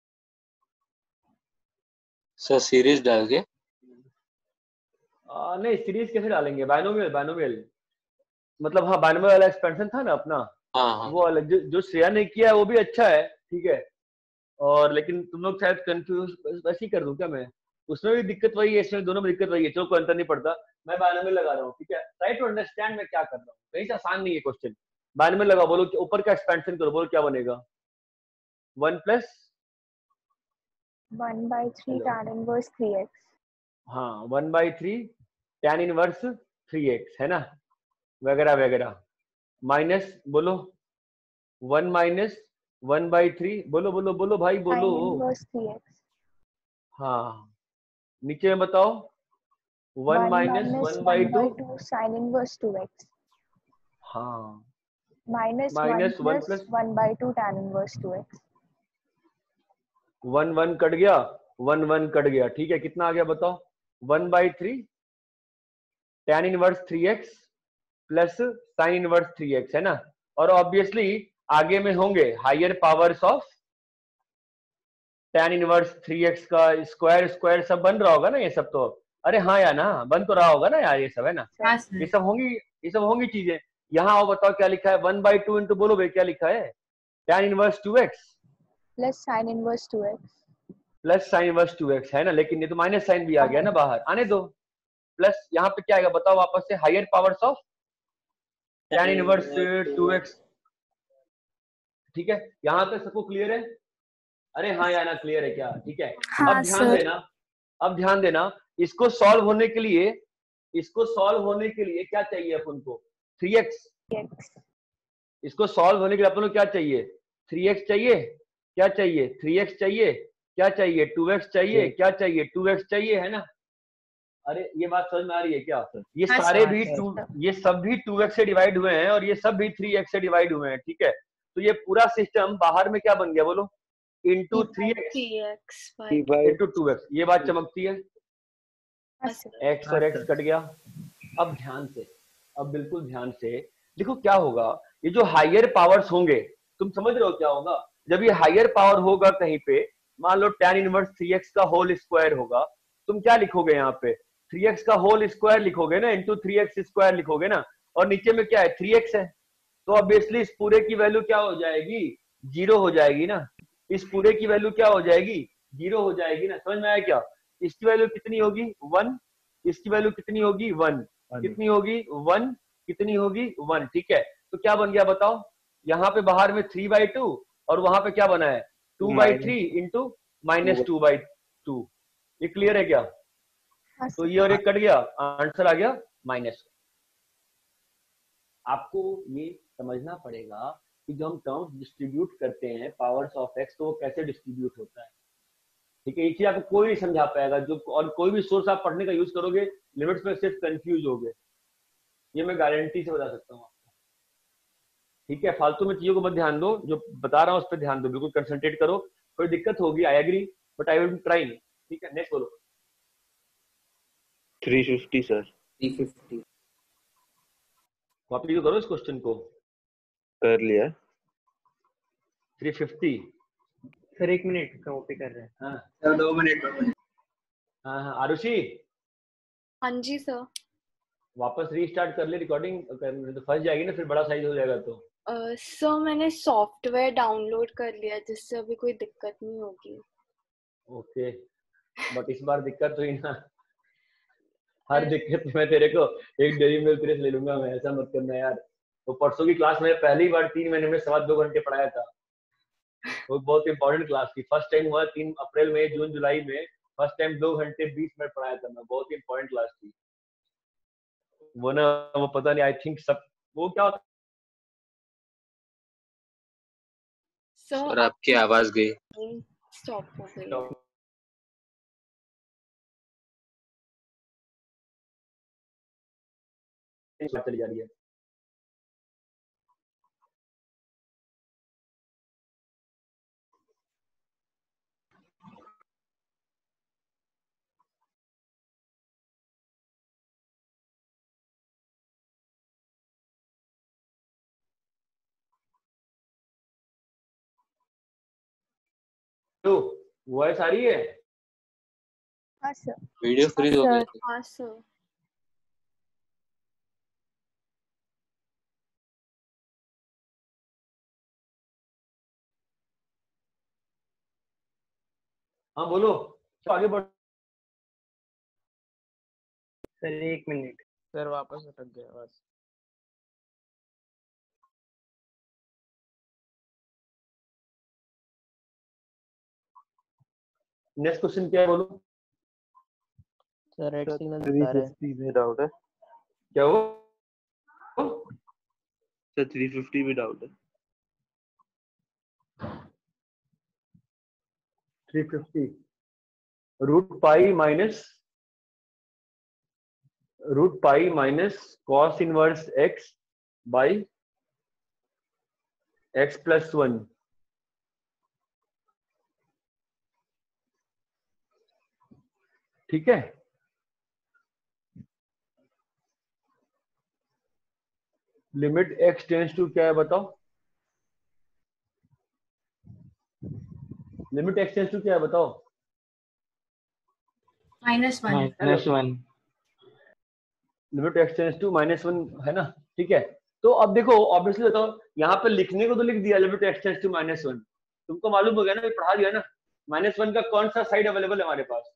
सर सीरीज डाल के। नहीं, सीरीज कैसे डालेंगे? बाइनोमियल मतलब, हाँ बाइनोमियल वाला एक्सपेंशन था ना अपना, हाँ हाँ वो अलग। जो श्रेया ने किया है वो भी अच्छा है, ठीक है। और लेकिन तुम लोग शायद कंफ्यूज, वैसे ही कर दूं क्या मैं? उसमें भी दिक्कत वही है, इसमें दोनों में दिक्कत वही है। चलो कोई अंतर नहीं पड़ता, मैं बाइनोमियल लगा रहा हूँ, ठीक है। ट्राई टू अंडरस्टैंड मैं क्या कर रहा हूँ, कहीं से आसान नहीं है क्वेश्चन। बाइनोमियल लगाओ, बोलो ऊपर का एक्सपेंशन करो, बोलो क्या बनेगा? 1 plus 1/3 hello, tan inverse 3x। हाँ 1/3 tan इनवर्स 3x है ना, वगैरह वगैरह। माइनस बोलो 1 माइनस 1/3, बोलो बोलो बोलो भाई बोलो। sin inverse 3x। हाँ, नीचे में बताओ 1 1 minus minus 1/2। 1/2 sin inverse 2x हाँ, minus 1 minus 1 plus plus 1/2 tan inverse 2x। 1 1 cut गया, 1 1 कट गया, ठीक है। कितना आ गया बताओ? 1/3 tan inverse 3x plus sine inverse 3x है ना। और ऑब्वियसली आगे में होंगे higher powers of tan inverse 3x का स्क्वायर, स्क्वायर सब बन रहा होगा ना ये सब तो? अरे हाँ या ना, बन तो रहा होगा ना यार, ये सब है ना, हाँ ये सर। सब होंगी, ये सब होंगी चीजें। यहाँ आओ बताओ क्या लिखा है? 1/2 इंटू, बोलो भाई क्या लिखा है? tan inverse 2x plus sin inverse 2x। Plus sine inverse 2x है ना, लेकिन ये तो माइनस साइन भी आ गया ना बाहर, आने दो। प्लस यहाँ पे क्या आएगा बताओ वापस से? Higher powers of tan inverse 2x, ठीक है। यहाँ तक सबको क्लियर है? अरे हाँ या ना, क्लियर है क्या? ठीक है। अब हाँ ध्यान सर। देना, अब ध्यान देना, इसको सॉल्व होने के लिए, इसको सॉल्व होने के लिए क्या चाहिए अपन को? 3x। x इसको सॉल्व होने के लिए अपन को क्या चाहिए? 3x चाहिए, क्या चाहिए? 3x चाहिए, क्या चाहिए? 2x चाहिए, क्या चाहिए? 2x चाहिए, है ना। अरे ये बात समझ में आ रही है क्या? ये हाँ सारे सर। भी ये सब भी 2x से डिवाइड हुए हैं और ये सब भी 3x से डिवाइड हुए हैं, ठीक है। तो ये पूरा सिस्टम बाहर में क्या बन गया बोलो? Into 3x 3 by into 2x। ये बात चमकती है? हाँ सर। x और x कट गया। अब ध्यान से, अब बिल्कुल ध्यान से देखो क्या होगा। ये जो हायर पावर्स होंगे, तुम समझ रहे हो क्या होगा? जब ये हायर पावर होगा कहीं पे, मान लो tan इनवर्स 3x का होल स्क्वायर होगा, तुम क्या लिखोगे यहाँ पे? 3x का होल स्क्वायर लिखोगे ना, इंटू 3x स्क्वायर लिखोगे ना। और नीचे में क्या है? 3x है। तो ऑब्वियसली इस पूरे की वैल्यू क्या हो जाएगी? 0 हो जाएगी ना। इस पूरे की वैल्यू क्या हो जाएगी? 0 हो जाएगी ना। समझ में आया क्या? इसकी वैल्यू कितनी होगी? 1। इसकी वैल्यू कितनी होगी? 1। कितनी होगी? 1। कितनी होगी? 1, ठीक है। तो क्या बन गया बताओ? यहाँ पे बाहर में 3/2 और वहां पे क्या बना है? 2/3 इंटू -2/2। ये क्लियर है क्या? हाँ तो सर। ये और एक कट गया, आंसर आ गया -। आपको ये समझना पड़ेगा कि जो हम टर्म्स डिस्ट्रीब्यूट करते हैं पावर्स ऑफ एक्स, तो वो कैसे डिस्ट्रीब्यूट होता है, ठीक है। ये चीज आपको कोई नहीं समझा पाएगा, जो और कोई भी सोर्स आप पढ़ने का यूज करोगे लिमिट्स में सिर्फ कंफ्यूज होगे, ये मैं गारंटी से बता सकता हूँ आपको, ठीक है। फालतू में चीजों को मत ध्यान दो, जो बता रहा हूँ उस पर ध्यान दो, बिल्कुल कंसंट्रेट करो। कोई दिक्कत होगी, I agree, but I will try, ठीक है। नेक्स्ट बोलो। 350 सर। 350। कॉपी तो करो इस क्वेश्चन को। कर लिया। 350। सर 1 मिनट कॉपी कर रहे हैं। हाँ सर 2 मिनट। हाँ हाँ, आरुषि हाँ जी सर। वापस रीस्टार्ट कर ले रिकॉर्डिंग, तो फंस जाएगी ना फिर, बड़ा साइज हो जाएगा तो। सर मैंने सॉफ्टवेयर डाउनलोड कर लिया जिससे अभी कोई दिक्कत नहीं होगी। ओके, बट इस बार दिक्कत हुई ना, हर दिक्कत मैं तेरे को एक डेली मेल तेरे से ले लूंगा मैं, ऐसा मत करना यार। तो परसों की क्लास में पहली बार 3 महीने में 2.25 घंटे पढ़ाया था, वो बहुत इंपॉर्टेंट क्लास थी। फर्स्ट टाइम हुआ 3 अप्रैल में, जून जुलाई में फर्स्ट टाइम 2 घंटे 20 मिनट पढ़ाया था मैं, बहुत इंपॉर्टेंट क्लास थी वो ना। वो पता नहीं, आई थिंक सब वो क्या होता सर आपकी आवाज गई। स्टॉप हो गई। चली जा रही है। तो वॉइस आ रही है? हाँ सर। वीडियो फ्रीज हो गई थी। हाँ सर। हाँ बोलो, तो आगे बढ़। Sir 1 minute. सर वापस अटक गया बस। नेक्स्ट क्वेश्चन क्या है बोलो? सर रेड सर सिग्नल दिखा रहा है। 350 में डाउट है। क्या हो? सर 350 में डाउट है। 350 root pi minus cos inverse x by x plus 1। ठीक है, लिमिट एक्स टेंस टू क्या है बताओ? लिमिट एक्स टेंस टू क्या है बताओ? -1। -1। लिमिट एक्स टेंस टू -1 है ना? ठीक है, तो अब देखो ऑब्वियसली बताओ, यहाँ पे लिखने को तो लिख दिया लिमिट एक्स टेंस टू -1, तुमको मालूम हो गया ना, पढ़ा दिया ना। -1 का कौन सा साइड अवेलेबल है हमारे पास?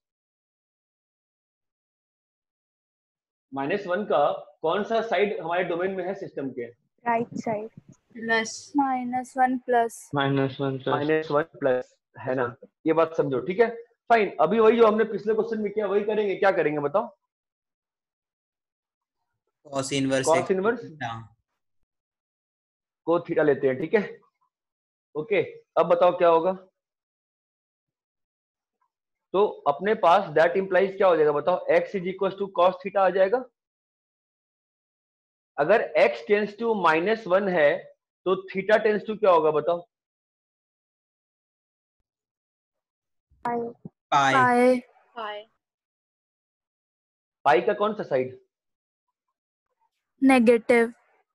-1 का कौन सा साइड हमारे डोमेन में है सिस्टम के? Right side. Plus -1 plus. -1 plus. -1 plus है ना, ये बात समझो। ठीक है फाइन, अभी वही जो हमने पिछले क्वेश्चन में किया वही करेंगे। क्या करेंगे बताओ? cos इनवर्स कॉस इनवर्स को थीटा लेते हैं। ठीक है, ओके। अब बताओ क्या होगा? तो अपने पास दैट इंप्लाइज क्या हो जाएगा बताओ? x is equal to cos theta आ जाएगा। अगर x टेंस टू -1 है तो थीटा टेंस टू क्या होगा बताओ? पाई। पाई। पाई का कौन सा साइड? नेगेटिव।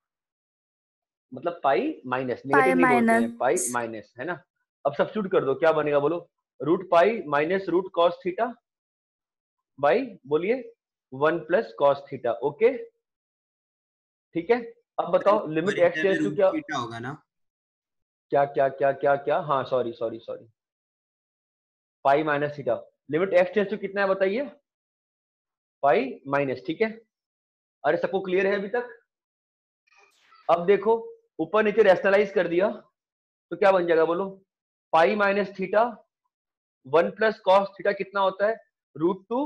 मतलब पाई माइनस, पाई नेगेटिव नहीं बोलते हैं, माइनस। पाई माइनस है ना। अब सब्स्टिट्यूट कर दो, क्या बनेगा बोलो? Root pi minus root cos theta by, बोलिए, 1 प्लस कॉस थीटा। ओके ठीक है, अब बताओ लिमिट एक्स टेंस टू क्या? थीटा होगा ना? क्या क्या क्या क्या क्या? हाँ sorry sorry sorry, pi minus theta. Limit x tends to कितना है बताइए? Pi minus. ठीक है, अरे सबको क्लियर है अभी तक? अब देखो ऊपर नीचे रैशनलाइज कर दिया तो क्या बन जाएगा बोलो? Pi minus theta 1 plus cos theta कितना होता है? √2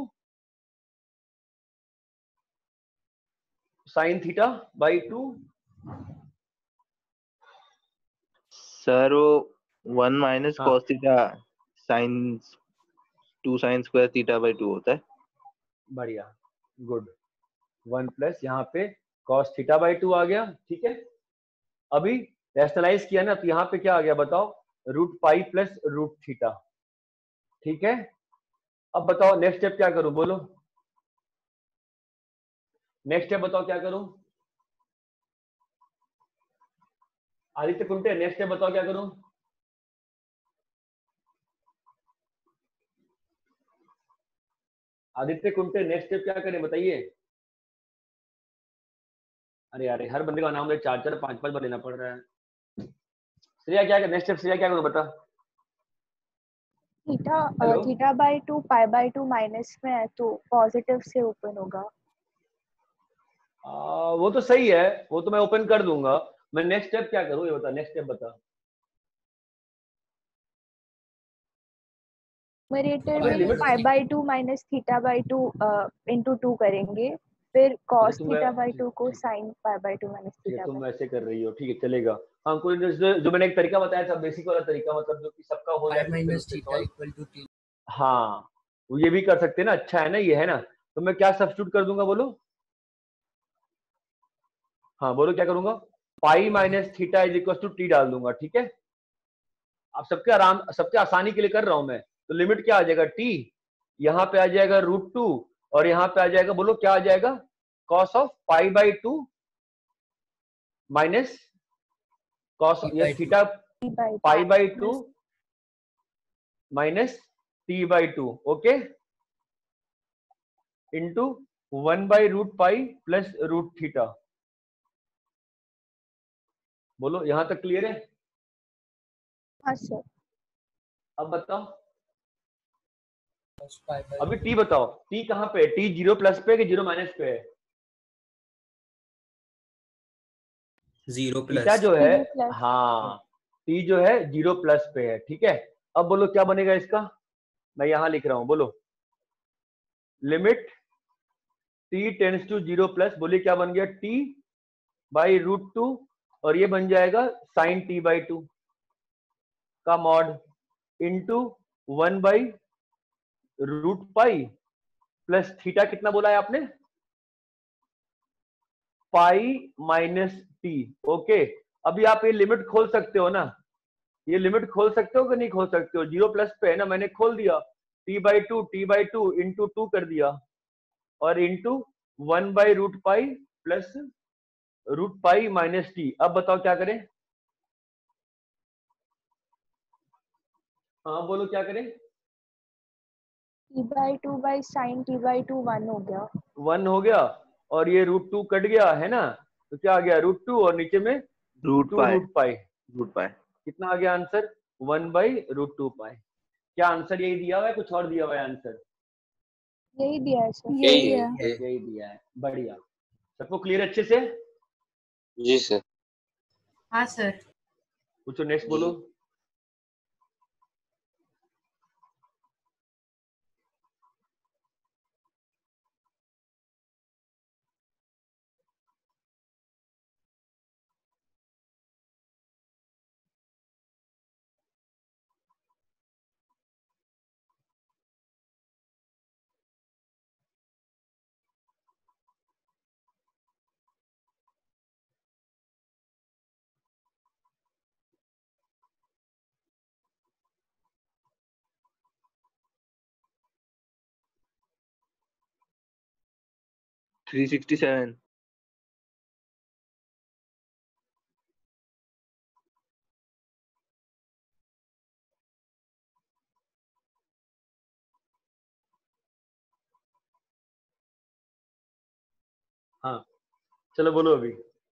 साइन थीटा बाई 2। सर वो 1 माइनस हाँ। Cos theta sine 2 sine square theta by 2 होता है। बढ़िया, गुड। 1 प्लस यहाँ पे कॉस थीटा बाई 2 आ गया। ठीक है, अभी रैशनलाइज किया ना तो यहाँ पे क्या आ गया बताओ? Root pi plus root theta. ठीक है, अब बताओ नेक्स्ट स्टेप क्या करूं बोलो? नेक्स्ट स्टेप बताओ क्या करूं? आदित्य कुंटे नेक्स्ट स्टेप बताओ क्या करूं? आदित्य कुंटे नेक्स्ट स्टेप क्या करें बताइए? अरे यार हर बंदे का नाम मुझे 4-4 5-5 बार लेना पड़ रहा है। श्रेया क्या नेक्स्ट स्टेप? श्रेया क्या करूं बता? Theta hello? Theta by 2 pi by 2 minus में है तो पॉजिटिव से ओपन होगा। वो तो सही है, वो तो मैं ओपन कर दूंगा। मैं नेक्स्ट स्टेप क्या करूं ये बता, नेक्स्ट स्टेप बता। न्यूमरेटर अबे में limit, pi by 2 minus theta by 2 into 2 करेंगे, फिर कॉस तुम थीटा बाई 2 को साइन पाई बाई 2 माइनस ठीक है थीटा तुम बाई। ऐसे कर रही हो, ठीक है चलेगा। हाँ कोई जो मैंने एक तरीका बताया था, बेसिक वाला तरीका, मतलब जो कि सबका हो जाए फिर उससे सॉल्व। हाँ वो ये भी कर सकते हैं ना, अच्छा है ना ये, है ना। तो मैं क्या सब्स्टिट्यूट कर दूंगा बोलो? हाँ बोलो क्या करूंगा? Pi minus theta is equal to T डाल दूंगा। ठीक है, आप सबके आसानी के लिए कर रहा हूं मैं। तो लिमिट क्या आ जाएगा? टी, यहाँ पे आ जाएगा √2 और यहाँ पे आ जाएगा, बोलो क्या आ जाएगा? Cos of pi by 2 minus cos ये theta pi by 2 minus T by two, okay, into 1/√पाई प्लस रूट थीटा। बोलो यहां तक क्लियर है? हाँ सर। अब बताओ, अभी टी बताओ, टी कहाँ पे है? टी 0 प्लस पे कि 0 माइनस पे है? 0 थीटा प्लस। जो है, 0 प्लस। हाँ, टी जो है 0 प्लस पे है, ठीक है। अब बोलो क्या बनेगा इसका, मैं यहां लिख रहा हूं, बोलो limit T tends to 0 plus, बोलिए क्या बन गया, टी बाई रूट टू, और ये बन जाएगा साइन टी बाई टू का मॉड इंटू 1/√पाई प्लस थीटा, कितना बोला है आपने, पाई माइनस टी, ओके। अभी आप ये लिमिट खोल सकते हो ना, ये लिमिट खोल सकते हो कि नहीं खोल सकते हो? 0 प्लस पे है ना, मैंने खोल दिया, t/2 इंटू 2 कर दिया, और इंटू 1/√पाई प्लस √पाई माइनस टी। अब बताओ क्या करें? हाँ बोलो क्या करें? t/2 बाई साइन t/2 1 हो गया। 1 हो गया, और ये √2 कट गया है ना, तो क्या आ गया, √2, और नीचे में root 2 pi. Root pi. Root pi कितना आ गया आंसर, 1/√2 पाई। क्या आंसर यही दिया हुआ है, कुछ और दिया हुआ है आंसर? यही दिया है सर। यही है बस यही दिया है, बढ़िया। सबको क्लियर अच्छे से? जी सर। हाँ सर। पूछो, नेक्स्ट बोलो। थ्री 367। हाँ चलो बोलो अभी।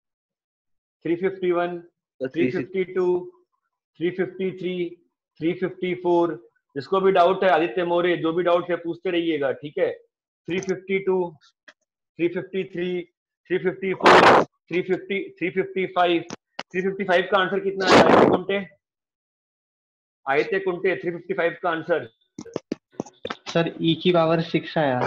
351, 352, 353, 354। जिसको भी डाउट है, आदित्य मौर्य, जो भी डाउट है पूछते रहिएगा, ठीक है। 352, 353, 354, 350, 355। 355 का आंसर कितना है आदित्य कुंटे? आदित्य कुंटे 355 का आंसर? सर e की पावर 6 आया।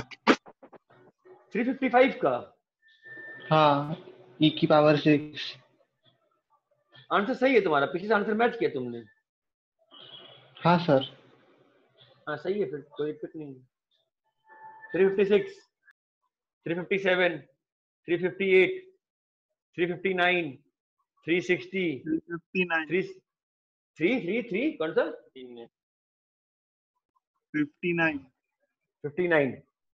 355 का हाँ, e की पावर 6। आंसर सही है तुम्हारा, पिछले आंसर मैच किया तुमने। हाँ सर। हाँ सही है, फिर कोई दिक्कत नहीं है। 356, 357, 358, 359, 360, 359, 333 कौन सा? 59, 59।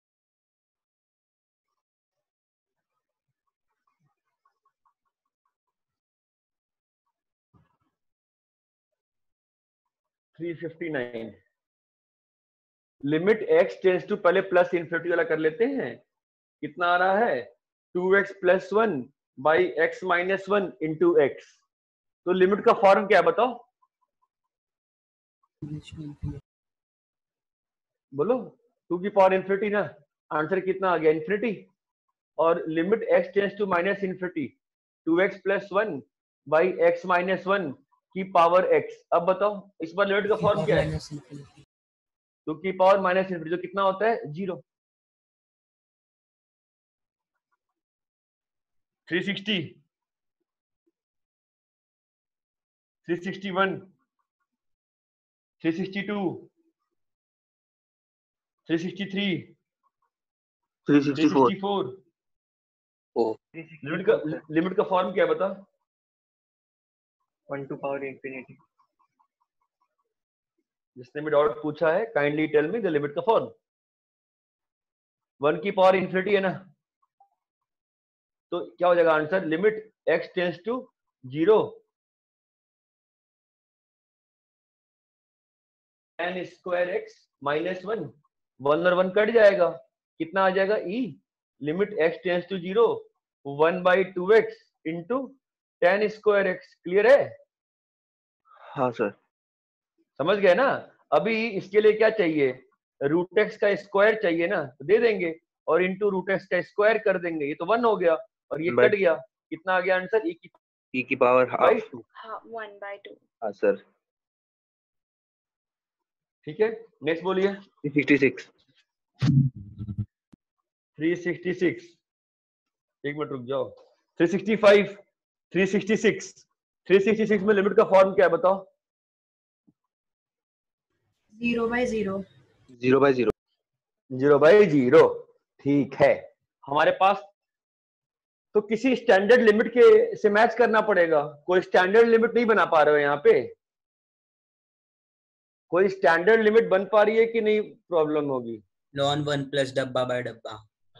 लिमिट x टेंस टू, पहले प्लस इन्फिनिटी वाला कर लेते हैं। कितना आ रहा है, 2x plus 1 by x minus 1 into x. तो लिमिट का फॉर्म क्या है बताओ, बोलो। 2 की पावर इन्फिनिटी ना, आंसर कितना आ गया, इन्फिनिटी। और limit x tends to minus infinity, 2x plus 1 by x minus 1 की पावर x। अब बताओ इस बार लिमिट का फॉर्म क्या है, 2 की पावर माइनस इन्फिनिटी, जो कितना होता है 0। 360, 361, 362, 363, 364। 364। ओ लिमिट का फॉर्म क्या है बता, 1 to power infinity। जिसने भी डाउट पूछा है kindly tell me the limit का फॉर्म। 1 की पावर इन्फिनिटी है ना, तो क्या हो जाएगा answer, limit x tends to 0 tan square x minus 1, 1 और 1 कट जाएगा, कितना आ जाएगा e limit x tends to 0 1/2x into tan square x। Clear है? हाँ सर। समझ गए ना? अभी इसके लिए क्या चाहिए, रूट एक्स का स्क्वायर चाहिए ना, तो दे देंगे और इंटू रूट एक्स का स्क्वायर कर देंगे, ये तो 1 हो गया और ये कट गया, कितना आ गया आंसर e की पावर हाफ। 2। हाँ 1/2। हाँ सर। ठीक है, नेक्स्ट बोलिए। 366। 366, एक मिनट रुक जाओ। 365, 366, 366 में लिमिट का फॉर्म क्या है बताओ? 0/0। 0/0। 0/0। ठीक है, हमारे पास तो किसी स्टैंडर्ड लिमिट के से मैच करना पड़ेगा। कोई स्टैंडर्ड लिमिट नहीं बना पा रहे हो यहाँ पे? कोई स्टैंडर्ड लिमिट बन पा रही है कि नहीं, प्रॉब्लम होगी? ln 1 प्लस डब्बा बाय डब्बा।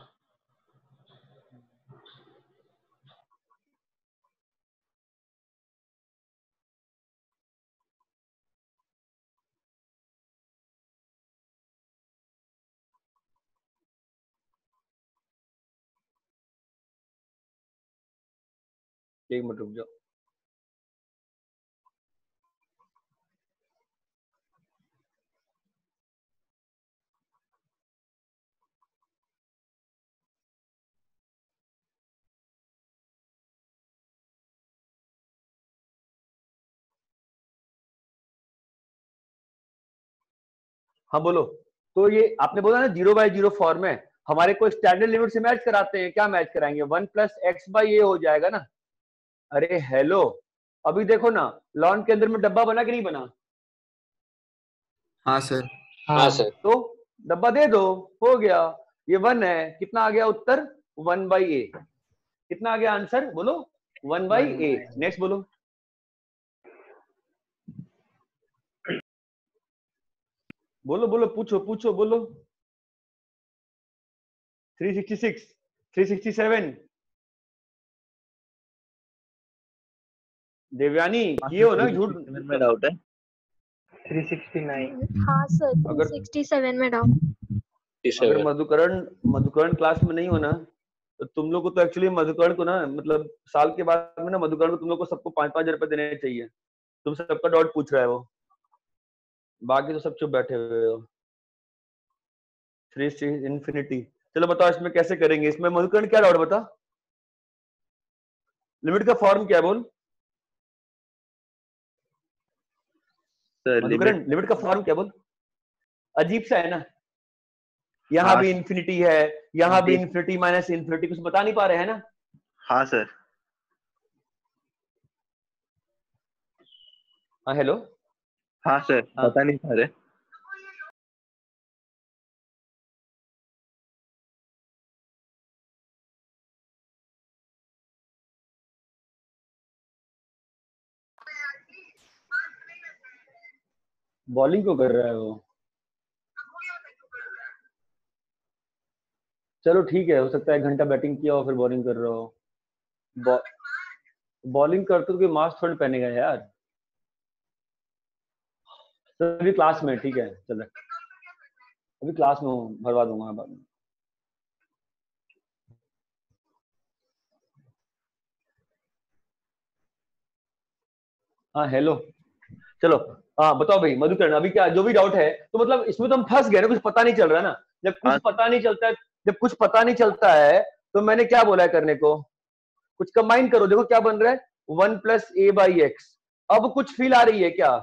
एक मिनट रुक जाओ। हाँ बोलो। तो ये आपने बोला ना 0/0 फॉर्म है, हमारे को स्टैंडर्ड लिमिट से मैच कराते हैं, क्या मैच कराएंगे? 1 प्लस एक्स बाई ए हो जाएगा ना। अरे हेलो, अभी देखो ना, लॉन के अंदर में डब्बा बना कि नहीं बना? हाँ सर। हाँ सर। तो डब्बा दे दो, हो गया। ये 1 है, कितना आ गया उत्तर? 1/a। कितना आ गया आंसर बोलो? 1/a। नेक्स्ट बोलो। बोलो बोलो, पूछो पूछो बोलो। 366, 367। देवयानी किए हो ना झूठ? में डाउट है। 369। हाँ सर अगर 367 में डाउन। अगर मधुकरण क्लास में नहीं हो ना, तो तुम लोग को तो एक्चुअली मधुकरण को ना, मतलब साल के बाद में ना मधुकरण को तुम लोग को सबको 5-5 हजार रुपए देने चाहिए। तुम सबका डाउट पूछ रहा है वो, बाकी तो सब चुप बैठे हुए हो। 3 इंफिनिटी। चलो बताओ इसमें कैसे करेंगे? इसमें मधुकरण क्या डाउट बता, लिमिट का फॉर्म क्या है बोल? मधुकरण लिमिट का फॉर्म क्या बोल? अजीब सा है ना, यहाँ भी इंफिनिटी है, यहाँ भी इंफिनिटी माइनस इंफिनिटी, कुछ बता नहीं पा रहे हैं ना? हाँ सर। हाँ हेलो। हाँ सर, बता नहीं पा रहे। बॉलिंग क्यों कर रहा है वो? चलो ठीक है, हो सकता है 1 घंटा बैटिंग किया और फिर बॉलिंग कर रहा हो। बॉलिंग करते तो मास्क थोड़ी पहनेगा यार। तो अभी क्लास में, ठीक है चल अभी क्लास में हूँ, भरवा दूंगा बाद में। हाँ हेलो। चलो हाँ बताओ भाई मधुकरण, अभी क्या जो भी डाउट है, तो मतलब इसमें तो हम फंस गए ना, कुछ पता नहीं चल रहा है ना। जब कुछ पता नहीं चलता है, जब कुछ पता नहीं चलता है तो मैंने क्या बोला है करने को? कुछ कंबाइन करो, देखो क्या बन रहा है, 1 प्लस ए बाई एक्स। अब कुछ फील आ रही है क्या?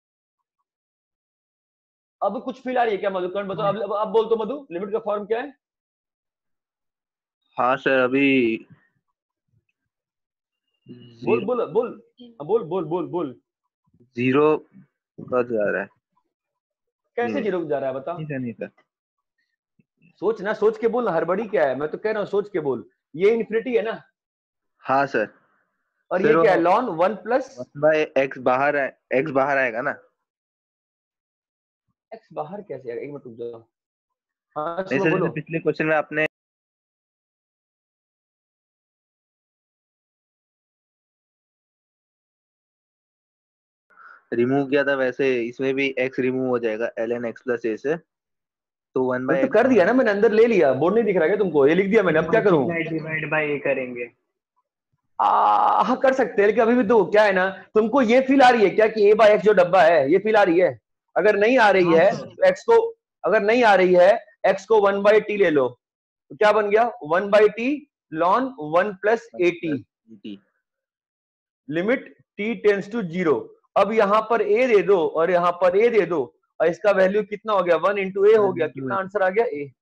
अब कुछ फील आ रही है क्या मधुकरण? बताओ अब बोल तो मधु, लिमिट का फॉर्म क्या है? हाँ सर, अभी बोल बोल बोल बोल बोल बोल बोल। 0 का जा रहा है। कैसे 0 जा रहा है बता? नहीं सर। सोच ना, सोच के बोल ना, हड़बड़ी क्या है? मैं तो कह रहा हूँ सोच के बोल। ये इन्फिनिटी है ना? हाँ सर। और ये क्या है? लॉन 1 प्लस 1/x बाहर है, x बाहर आएगा ना? एक्स बाहर कैसे आएगा? एक मिनट रुक जाओ। हाँ नहीं सुनो सर, बोलो। जैसे पिछले क्वेश्चन में आपने रिमूव किया था वैसे इसमें भी x रिमूव हो जाएगा ln x प्लस a से, तो 1 तो बाय कर दिया ना मैंने, अंदर ले लिया, बोर्ड नहीं दिख रहा क्या तुमको? ये लिख दिया मैंने, अब क्या करूं? डिवाइड बाय ए करेंगे। हाँ कर सकते हैं, लेकिन अभी भी तो क्या है ना, तुमको ये फील आ रही है क्या कि a बाय एक्स जो डब्बा है ये फील आ रही है? अगर नहीं आ रही है तो x को, अगर नहीं आ रही है x को 1 बाय टी ले लो, तो क्या बन गया 1 by T ln 1 plus A T, limit t tends to 0। अब यहाँ पर a दे दो और यहाँ पर a दे दो, और इसका वैल्यू कितना हो गया 1 इंटू ए हो गया, कितना आंसर आ गया a।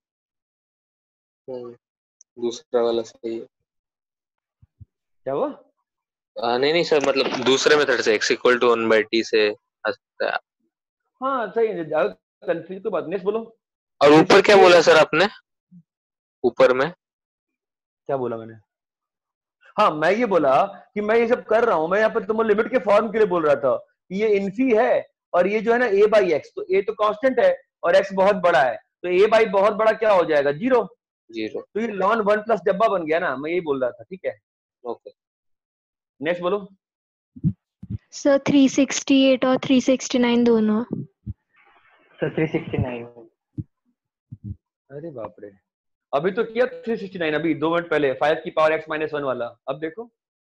दूसरा वाला सही है। क्या हुआ? नहीं नहीं सर, मतलब दूसरे मेथड से x equal to 1 by T से आ सकता है। हाँ सही है, कंफ्यूज तो बात नहीं, बोलो। और ऊपर क्या बोला सर आपने? ऊपर में क्या बोला मैंने? हाँ मैं ये बोला कि मैं ये सब कर रहा हूं, मैं यहाँ पर तुम लिमिट के फॉर्म के लिए बोल रहा था कि ये इन्फी है और ये जो है ना a बाई एक्स, तो a तो कांस्टेंट है और x बहुत बड़ा है, तो a बाई बहुत बड़ा क्या हो जाएगा 0। तो ये ln 1 प्लस डब्बा बन गया ना, मैं यही बोल रहा था। ठीक है, ओके नेक्स्ट बोलो। सर 368 और 369 दोनों। सर 369। अरे बाप रे, अभी तो किया 369, अभी 2 मिनट पहले 5 की पावर x माइनस 1 वाला। अब देखो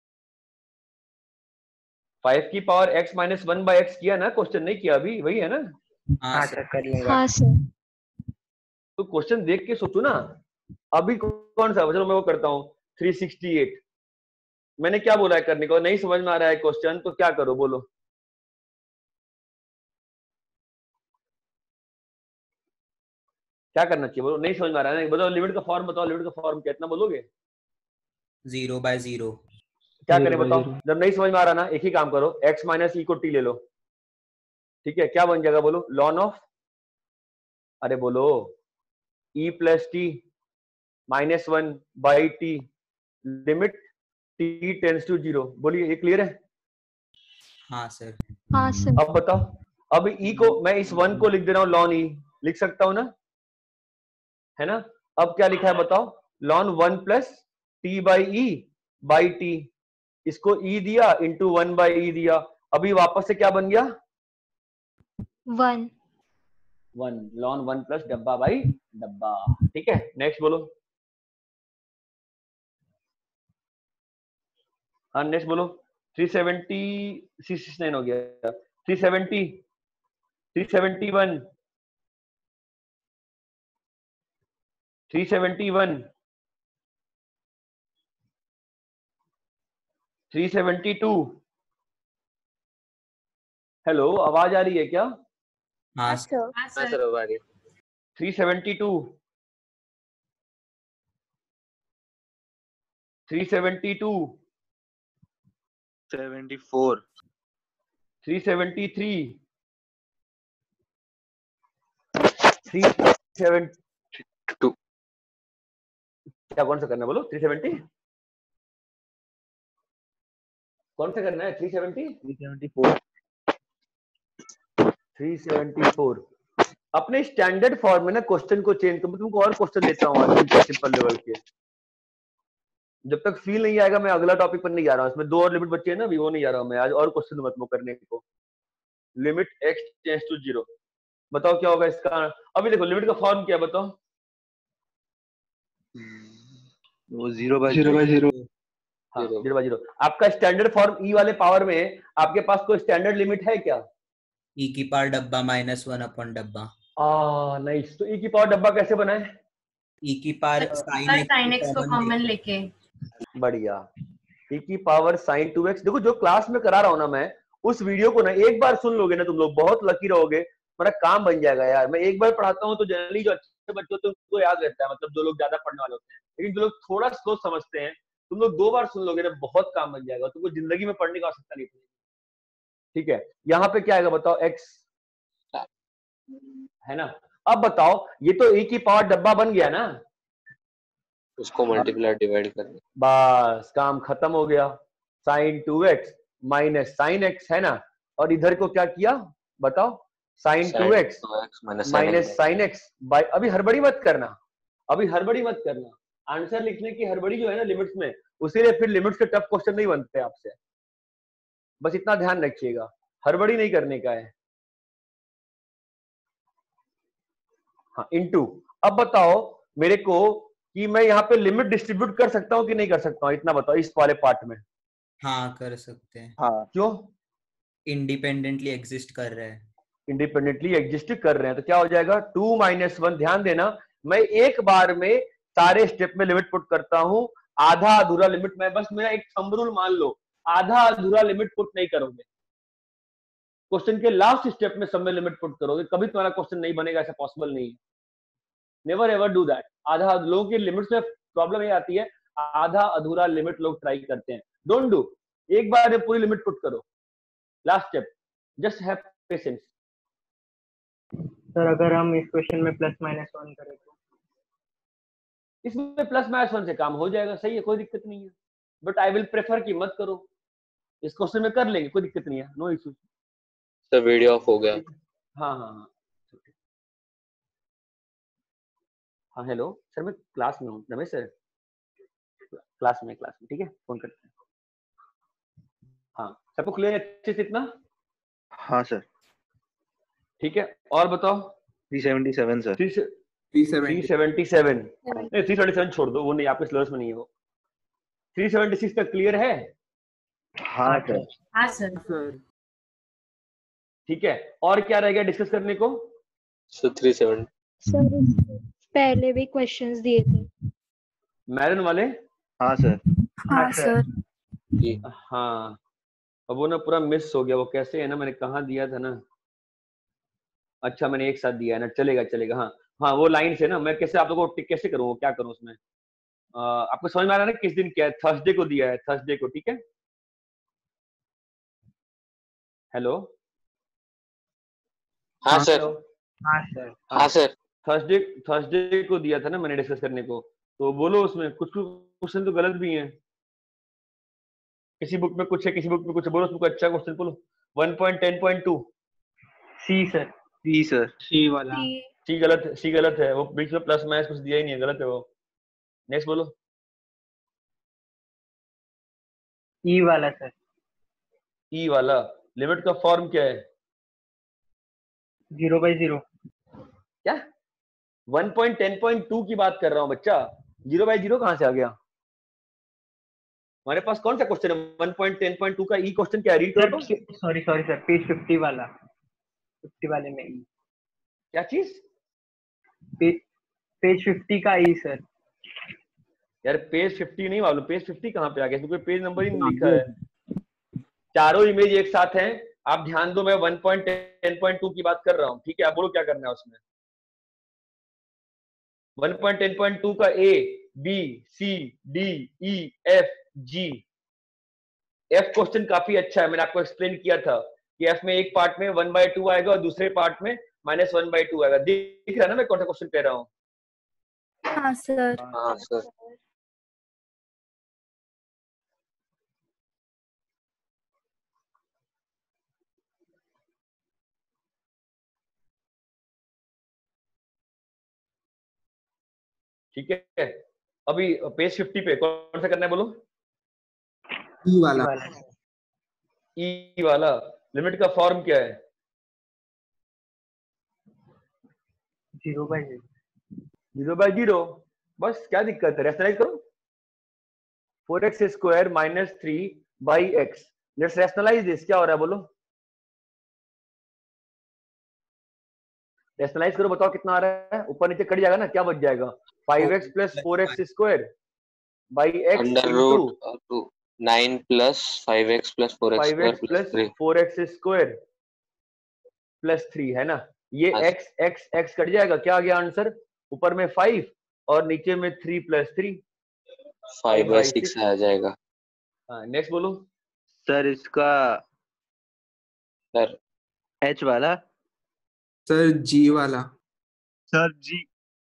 5 की power x minus 1 by x किया ना, क्वेश्चन नहीं किया अभी, वही है ना? हाँ सर कर लेंगे। हाँ सर। तो क्वेश्चन देख के सोचो ना, अभी कौन सा, चलो मैं वो करता हूँ 368। मैंने क्या बोला है करने को? नहीं समझ में आ रहा है क्वेश्चन तो क्या करो बोलो? क्या करना चाहिए बोलो? नहीं समझ में आ रहा है, बताओ लिमिट का फॉर्म बताओ, लिमिट का फॉर्म कितना बोलोगे? 0 बाय 0। क्या करें बताओ? जब नहीं समझ में आ रहा ना, एक ही काम करो, x माइनस ई को t ले लो। ठीक है, क्या बन जाएगा बोलो? लॉन ऑफ, अरे बोलो, e plus T minus 1 by T, limit t tends to 0। बोलिए, ये क्लियर है? हाँ सर। हाँ सर। अब बताओ, अब e को मैं इस 1 को लिख दे रहा हूँ लॉन e, लिख सकता हूँ ना, है ना? अब क्या लिखा है बताओ? लॉन 1 plus t by e by t, इसको e दिया इंटू 1 बाई ई दिया, अभी वापस से क्या बन गया 1 लॉन 1 प्लस डब्बा बाई डब्बा। ठीक है, नेक्स्ट बोलो। हाँ नेक्स्ट बोलो। 370 669 हो गया, 370 371 371 372। हेलो, आवाज आ रही है क्या? हाँ सर। हाँ सर अब आ रही है। 372 372 74 373 372। क्या कौन सा करना है बोलो? 370 कौन सा करना है? 374 374। अपने स्टैंडर्ड फॉर्म में ना क्वेश्चन को चेंज कर, तुमको और क्वेश्चन देता हूँ आज सिंपल लेवल के। जब तक फील नहीं आएगा मैं अगला टॉपिक पर नहीं जा रहा हूँ, इसमें 2 और लिमिट बच्चे हैं ना, अभी वो नहीं जा रहा हूँ मैं आज, और क्वेश्चन मत वो करने को। लिमिट x टेंड्स टू 0, बताओ क्या होगा इसका? अभी देखो लिमिट का फॉर्म क्या है बताओ? वो 0 बाय 0 बाय 0। हाँ 0 बाय 0। आपका स्टैंडर्ड फॉर्म ई वाले पावर में आपके पास कोई स्टैंडर्ड लिमिट है क्या? e की पावर डब्बा माइनस 1 अपॉन डब्बा। नाइस। तो e की पावर डब्बा कैसे बनाए? e की पावर साइन एक्स को कॉमन लेके। बढ़िया। e की पावर साइन 2x। देखो जो क्लास में करा रहा हूं ना मैं, उस वीडियो को ना एक बार सुन लोगे ना तुम लोग बहुत लकी रहोगे, मेरा काम बन जाएगा यार। मैं एक बार पढ़ाता हूँ तो जनरली जो अच्छे बच्चे होते हैं उनको याद रहता है, मतलब जो लोग ज्यादा पढ़ने वाले होते हैं, लेकिन जो लोग थोड़ा स्लो समझते हैं, तुम लोग 2 बार सुन लोगे ना, बहुत काम बन जाएगा, तुमको जिंदगी में पढ़ने की आवश्यकता नहीं पड़ेगी। ठीक है, यहाँ पे क्या आएगा बताओ? x है ना? अब बताओ, ये तो e की पावर डब्बा बन गया ना, उसको मल्टीप्लाई डिवाइड करना, बस काम खत्म हो गया। Sign 2x minus sine x है ना, और इधर को क्या किया बताओ? Sine 2x minus sine x by, अभी हड़बड़ी मत करना, अभी हड़बड़ी मत करना, आंसर लिखने की हड़बड़ी जो है ना लिमिट्स में, उसी लिए फिर लिमिट्स के टफ क्वेश्चन नहीं बनते आपसे, बस इतना ध्यान रखिएगा। हड़बड़ी नहीं करने का है। हाँ इनटू। अब बताओ मेरे को कि मैं यहाँ पे लिमिट डिस्ट्रीब्यूट कर सकता हूँ कि नहीं कर सकता हूँ, इतना बताओ इस वाले पार्ट में। हाँ कर सकते हैं। हाँ क्यों? इंडिपेंडेंटली एग्जिस्ट कर रहा है। इंडिपेंडेंटली एग्जिस्ट कर रहे हैं तो क्या हो जाएगा 2 - 1। ध्यान देना मैं एक बार में सारे स्टेप में लिमिट पुट करता हूं, आधा अधूरा लिमिट मैं बस मेरा एक थंब रूल मान लो, आधा अधूरा लिमिट पुट नहीं करोगे, क्वेश्चन के लास्ट स्टेप में सब में लिमिट पुट करोगे, कभी तुम्हारा क्वेश्चन नहीं बनेगा, ऐसा पॉसिबल नहीं है। Never ever do that. आधा लोगों के लिमिट्स में प्रॉब्लम ये आती है, आधा अधूरा लिमिट लोग ट्राई करते हैं। डोंट डू, एक बार में पूरी लिमिट पुट करो, last step, just have patience. Sir अगर हम इस क्वेश्चन में +-1 करें तो इसमें +-1 से काम हो जाएगा, सही है, कोई दिक्कत नहीं है, बट आई विल प्रेफर कि मत करो। इस क्वेश्चन में कर लेंगे, कोई दिक्कत नहीं है, no issue. Sir video off हो गया। हाँ हाँ हाँ हाँ। हेलो सर, मैं क्लास में हूँ, रमेश सर क्लास में ठीक है, फोन करते हैं। हाँ सबको क्लियर है अच्छे से इतना? हाँ सर। ठीक है, और बताओ। 377 सर। 377 नहीं, 377 छोड़ दो, वो नहीं, आपके सिलेबस में नहीं है वो। 376 का क्लियर है? हाँ सर। हाँ सर। ठीक है, और क्या रह गया डिस्कस करने को? सर 370 सर पहले भी क्वेश्चंस दिए थे मैरन वाले। हाँ सर। हाँ सर। हाँ अब वो ना पूरा मिस हो गया, वो कैसे है ना, मैंने कहाँ दिया था ना, अच्छा मैंने एक साथ दिया है ना, चलेगा चलेगा। हाँ हाँ वो लाइन से ना, मैं कैसे आप लोगों को कैसे करूँ, क्या करूँ उसमें? आपको समझ में आ रहा है ना किस दिन क्या है? थर्सडे को दिया है, थर्सडे को, ठीक है। हेलो हाँ सर। हाँ सर। हाँ सर। थर्सडे को दिया था ना मैंने डिस्कस करने को, तो बोलो उसमें कुछ क्वेश्चन तो गलत भी हैं, किसी बुक में कुछ है, किसी बुक में कुछ है, बोलो उसमें कोई अच्छा क्वेश्चन बोलो। 1.10.2 सी सर। सी सर। सी वाला। सी गलत है, वो बीच में प्लस माइनस कुछ दिया ही नहीं है, गलत है वो। नेक्स्ट बोलो। ई वाला सर। ई वाला लिमिट का फॉर्म क्या है? 0/0। क्या? 1.10.2 की बात कर रहा हूँ बच्चा, 0/0 कहाँ से आ गया? हमारे पास कौन सा क्वेश्चन है 1.10.2 का? ई क्वेश्चन क्या है, रीड करो तो। सॉरी सर, पेज 50 वाला, 50 वाले में ई। क्या चीज? पेज 50 का ई सर। यार पेज 50 नहीं मालूम, पेज 50 कहाँ पे आ गया? इसमें कोई पेज नंबर ही नहीं लिखा है, चारों इमेज एक साथ हैं। आप ध्यान दो, मैं 1.10.2 की बात कर रहा हूँ, ठीक है। आप बोलो क्या करना है उसमें। 1.10.2 का A B C D E F G. F question काफी अच्छा है, मैंने आपको एक्सप्लेन किया था कि एफ में एक पार्ट में 1/2 आएगा और दूसरे पार्ट में -1/2 आएगा। दिख रहा है ना मैं कौन सा क्वेश्चन कह रहा हूँ? हाँ सर। हाँ सर। ठीक है, अभी पेज 50 पे कौन सा करना है बोलो? ई वाला। ई वाला लिमिट का फॉर्म क्या है? 0/0। 0/0, बस क्या दिक्कत है, रैशनलाइज करो। 4x² - 3/x। Let's rationalise this, क्या हो रहा है बोलो? रैशनलाइज करो, बताओ कितना आ रहा है? ऊपर नीचे कट जाएगा ना, क्या बच जाएगा? 5x + 4x² x √ 9 + 5x + 4x² 5x + 4x² + 3 है ना। ये x x x कट जाएगा, क्या आ गया आंसर? ऊपर में 5 और नीचे में 3 + 3 5/6 आ जाएगा। हाँ नेक्स्ट बोलो। सर इसका सर एच वाला। सर जी वाला। सर जी।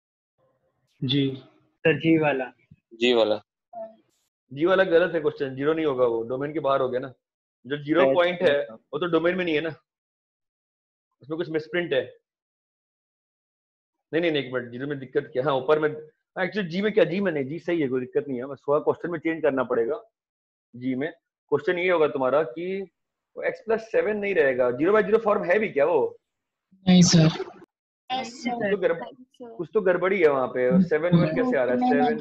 सर जी वाला। जी वाला। जी वाला गलत है क्वेश्चन, जीरो नहीं होगा, वो डोमेन के बाहर हो गया ना। जो 0 पॉइंट है वो तो डोमेन में नहीं है ना, उसमें कुछ मिसप्रिंट है। नहीं, एक मिनट, जीरो में दिक्कत क्या? हाँ ऊपर में एक्चुअली जी में क्या, जी में नहीं, जी सही है, कोई दिक्कत नहीं है, बस थोड़ा क्वेश्चन में चेंज करना पड़ेगा। जी में क्वेश्चन ये होगा तुम्हारा कि वो x प्लस 7 नहीं रहेगा, 0/0 फॉर्म है भी क्या वो? नहीं सर। कुछ तो गड़बड़ी है वहाँ पे, 7 1 कैसे आ रहा है? 7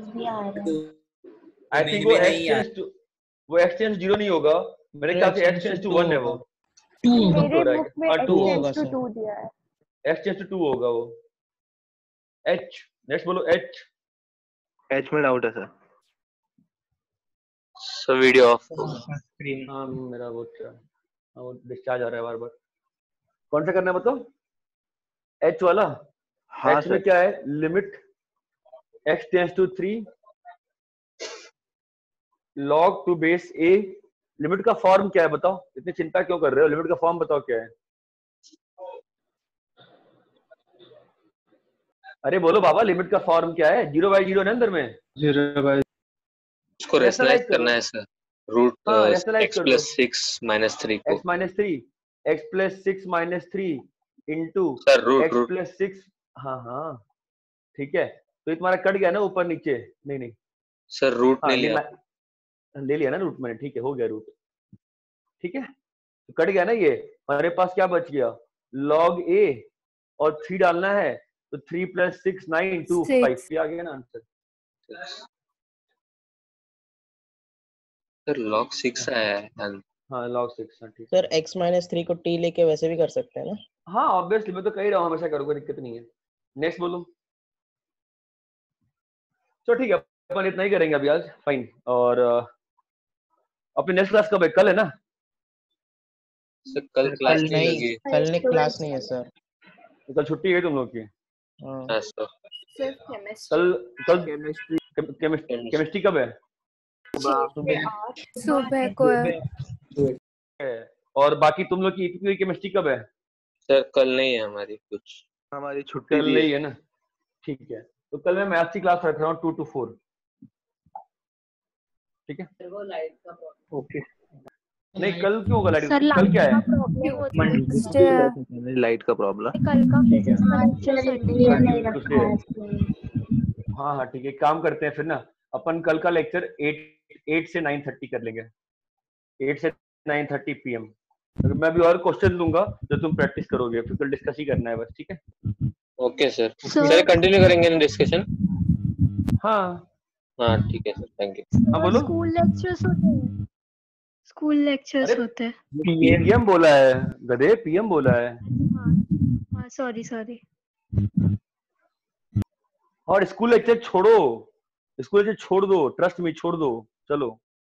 आई थिंक वो x टेंस 0 नहीं होगा मेरे ख्याल से, x टेंस टू 1 है वो। 2 मेरे बुक में हाँ, x 2 टेंस होगा टू सर, 2 दिया है। x टेंस टू 2 होगा वो। h नेक्स्ट बोलो, h में डाउट है सर। सर वीडियो ऑफ हाँ मेरा वो डिस्चार्ज आ रहा है बार बार। कौन सा करना है बताओ? h वाला? हाँ h में सर। क्या है? Limit x tends to 3 log to base a। लिमिट का फॉर्म क्या है बताओ? इतनी चिंता क्यों कर रहे हो? लिमिट का फॉर्म बताओ क्या है? अरे बोलो बाबा, लिमिट का फॉर्म क्या है? 0/0 है अंदर में। 0/0 उसको रेशनलाइज करना है सर, रूट हाँ, rationalize x कर प्लस 6 माइनस 3 को। x plus 6 minus 3 into sir root x plus 6। हाँ हाँ ठीक है, तो ये तुम्हारा कट गया ना ऊपर नीचे? नहीं सर रूट हाँ, नहीं लिया। ले लिया ना रूट मैंने, ठीक है, हो गया रूट। ठीक है, तो कट गया ना ये। हमारे पास क्या बच गया? log a और 3 डालना है, तो 3 प्लस 6 9 2 5 ये आ गया ना आंसर। सर log 6 आया है। हाँ log 6, हाँ ठीक। सर x माइनस 3 को t लेके वैसे भी कर सकते हैं ना? हाँ ऑब्वियसली, मैं तो कह ही रहा हूँ हमेशा करोगे, दिक्कत नहीं है। नेक्स्ट बोलो। तो ठीक है, अपन इतना ही करेंगे अभी आज, फाइन। और अपनी नेक्स्ट क्लास कब है? कल है ना? सर कल क्लास नहीं लगी। कल ने क्लास नहीं है सर। तो कल छुट्टी है तुम लोग की? हाँ सर। सिर्फ केमिस्ट्री। कल केमिस्ट्री कब है? सुबह को है। और बाकी तुम लोग की ईपीपी केमिस्ट्री कब है? सर कल नहीं है हमारी कुछ। हमारी छुट्टी कल नहीं है ना? ठीक है, तो कल मैं मैथ्स की क्लास रख रहा हूँ 2 to 4। ठीक है, ओके। नहीं कल क्यों होगा लाइट? सर कल क्या है? लाइट का प्रॉब्लम। कल का हाँ हाँ ठीक है, काम करते हैं फिर ना, अपन कल का लेक्चर 8 से 9:30 कर लेंगे, 8 से 9:30 PM। मैं भी और क्वेश्चन दूंगा जो तुम प्रैक्टिस करोगे, फिर कल डिस्कस ही करना है बस। ठीक है, ओके सर। सर कंटिन्यू करेंगे ना डिस्कशन? हाँ हाँ ठीक है सर, थैंक यू। हाँ बोलो। स्कूल लेक्चर्स होते हैं, स्कूल लेक्चर्स होते हैं। पीएम बोला है गधे, पीएम बोला है। हाँ सॉरी सॉरी। और स्कूल लेक्चर छोड़ो, स्कूल लेक्चर छोड़ दो, ट्रस्ट में छोड़ दो। चलो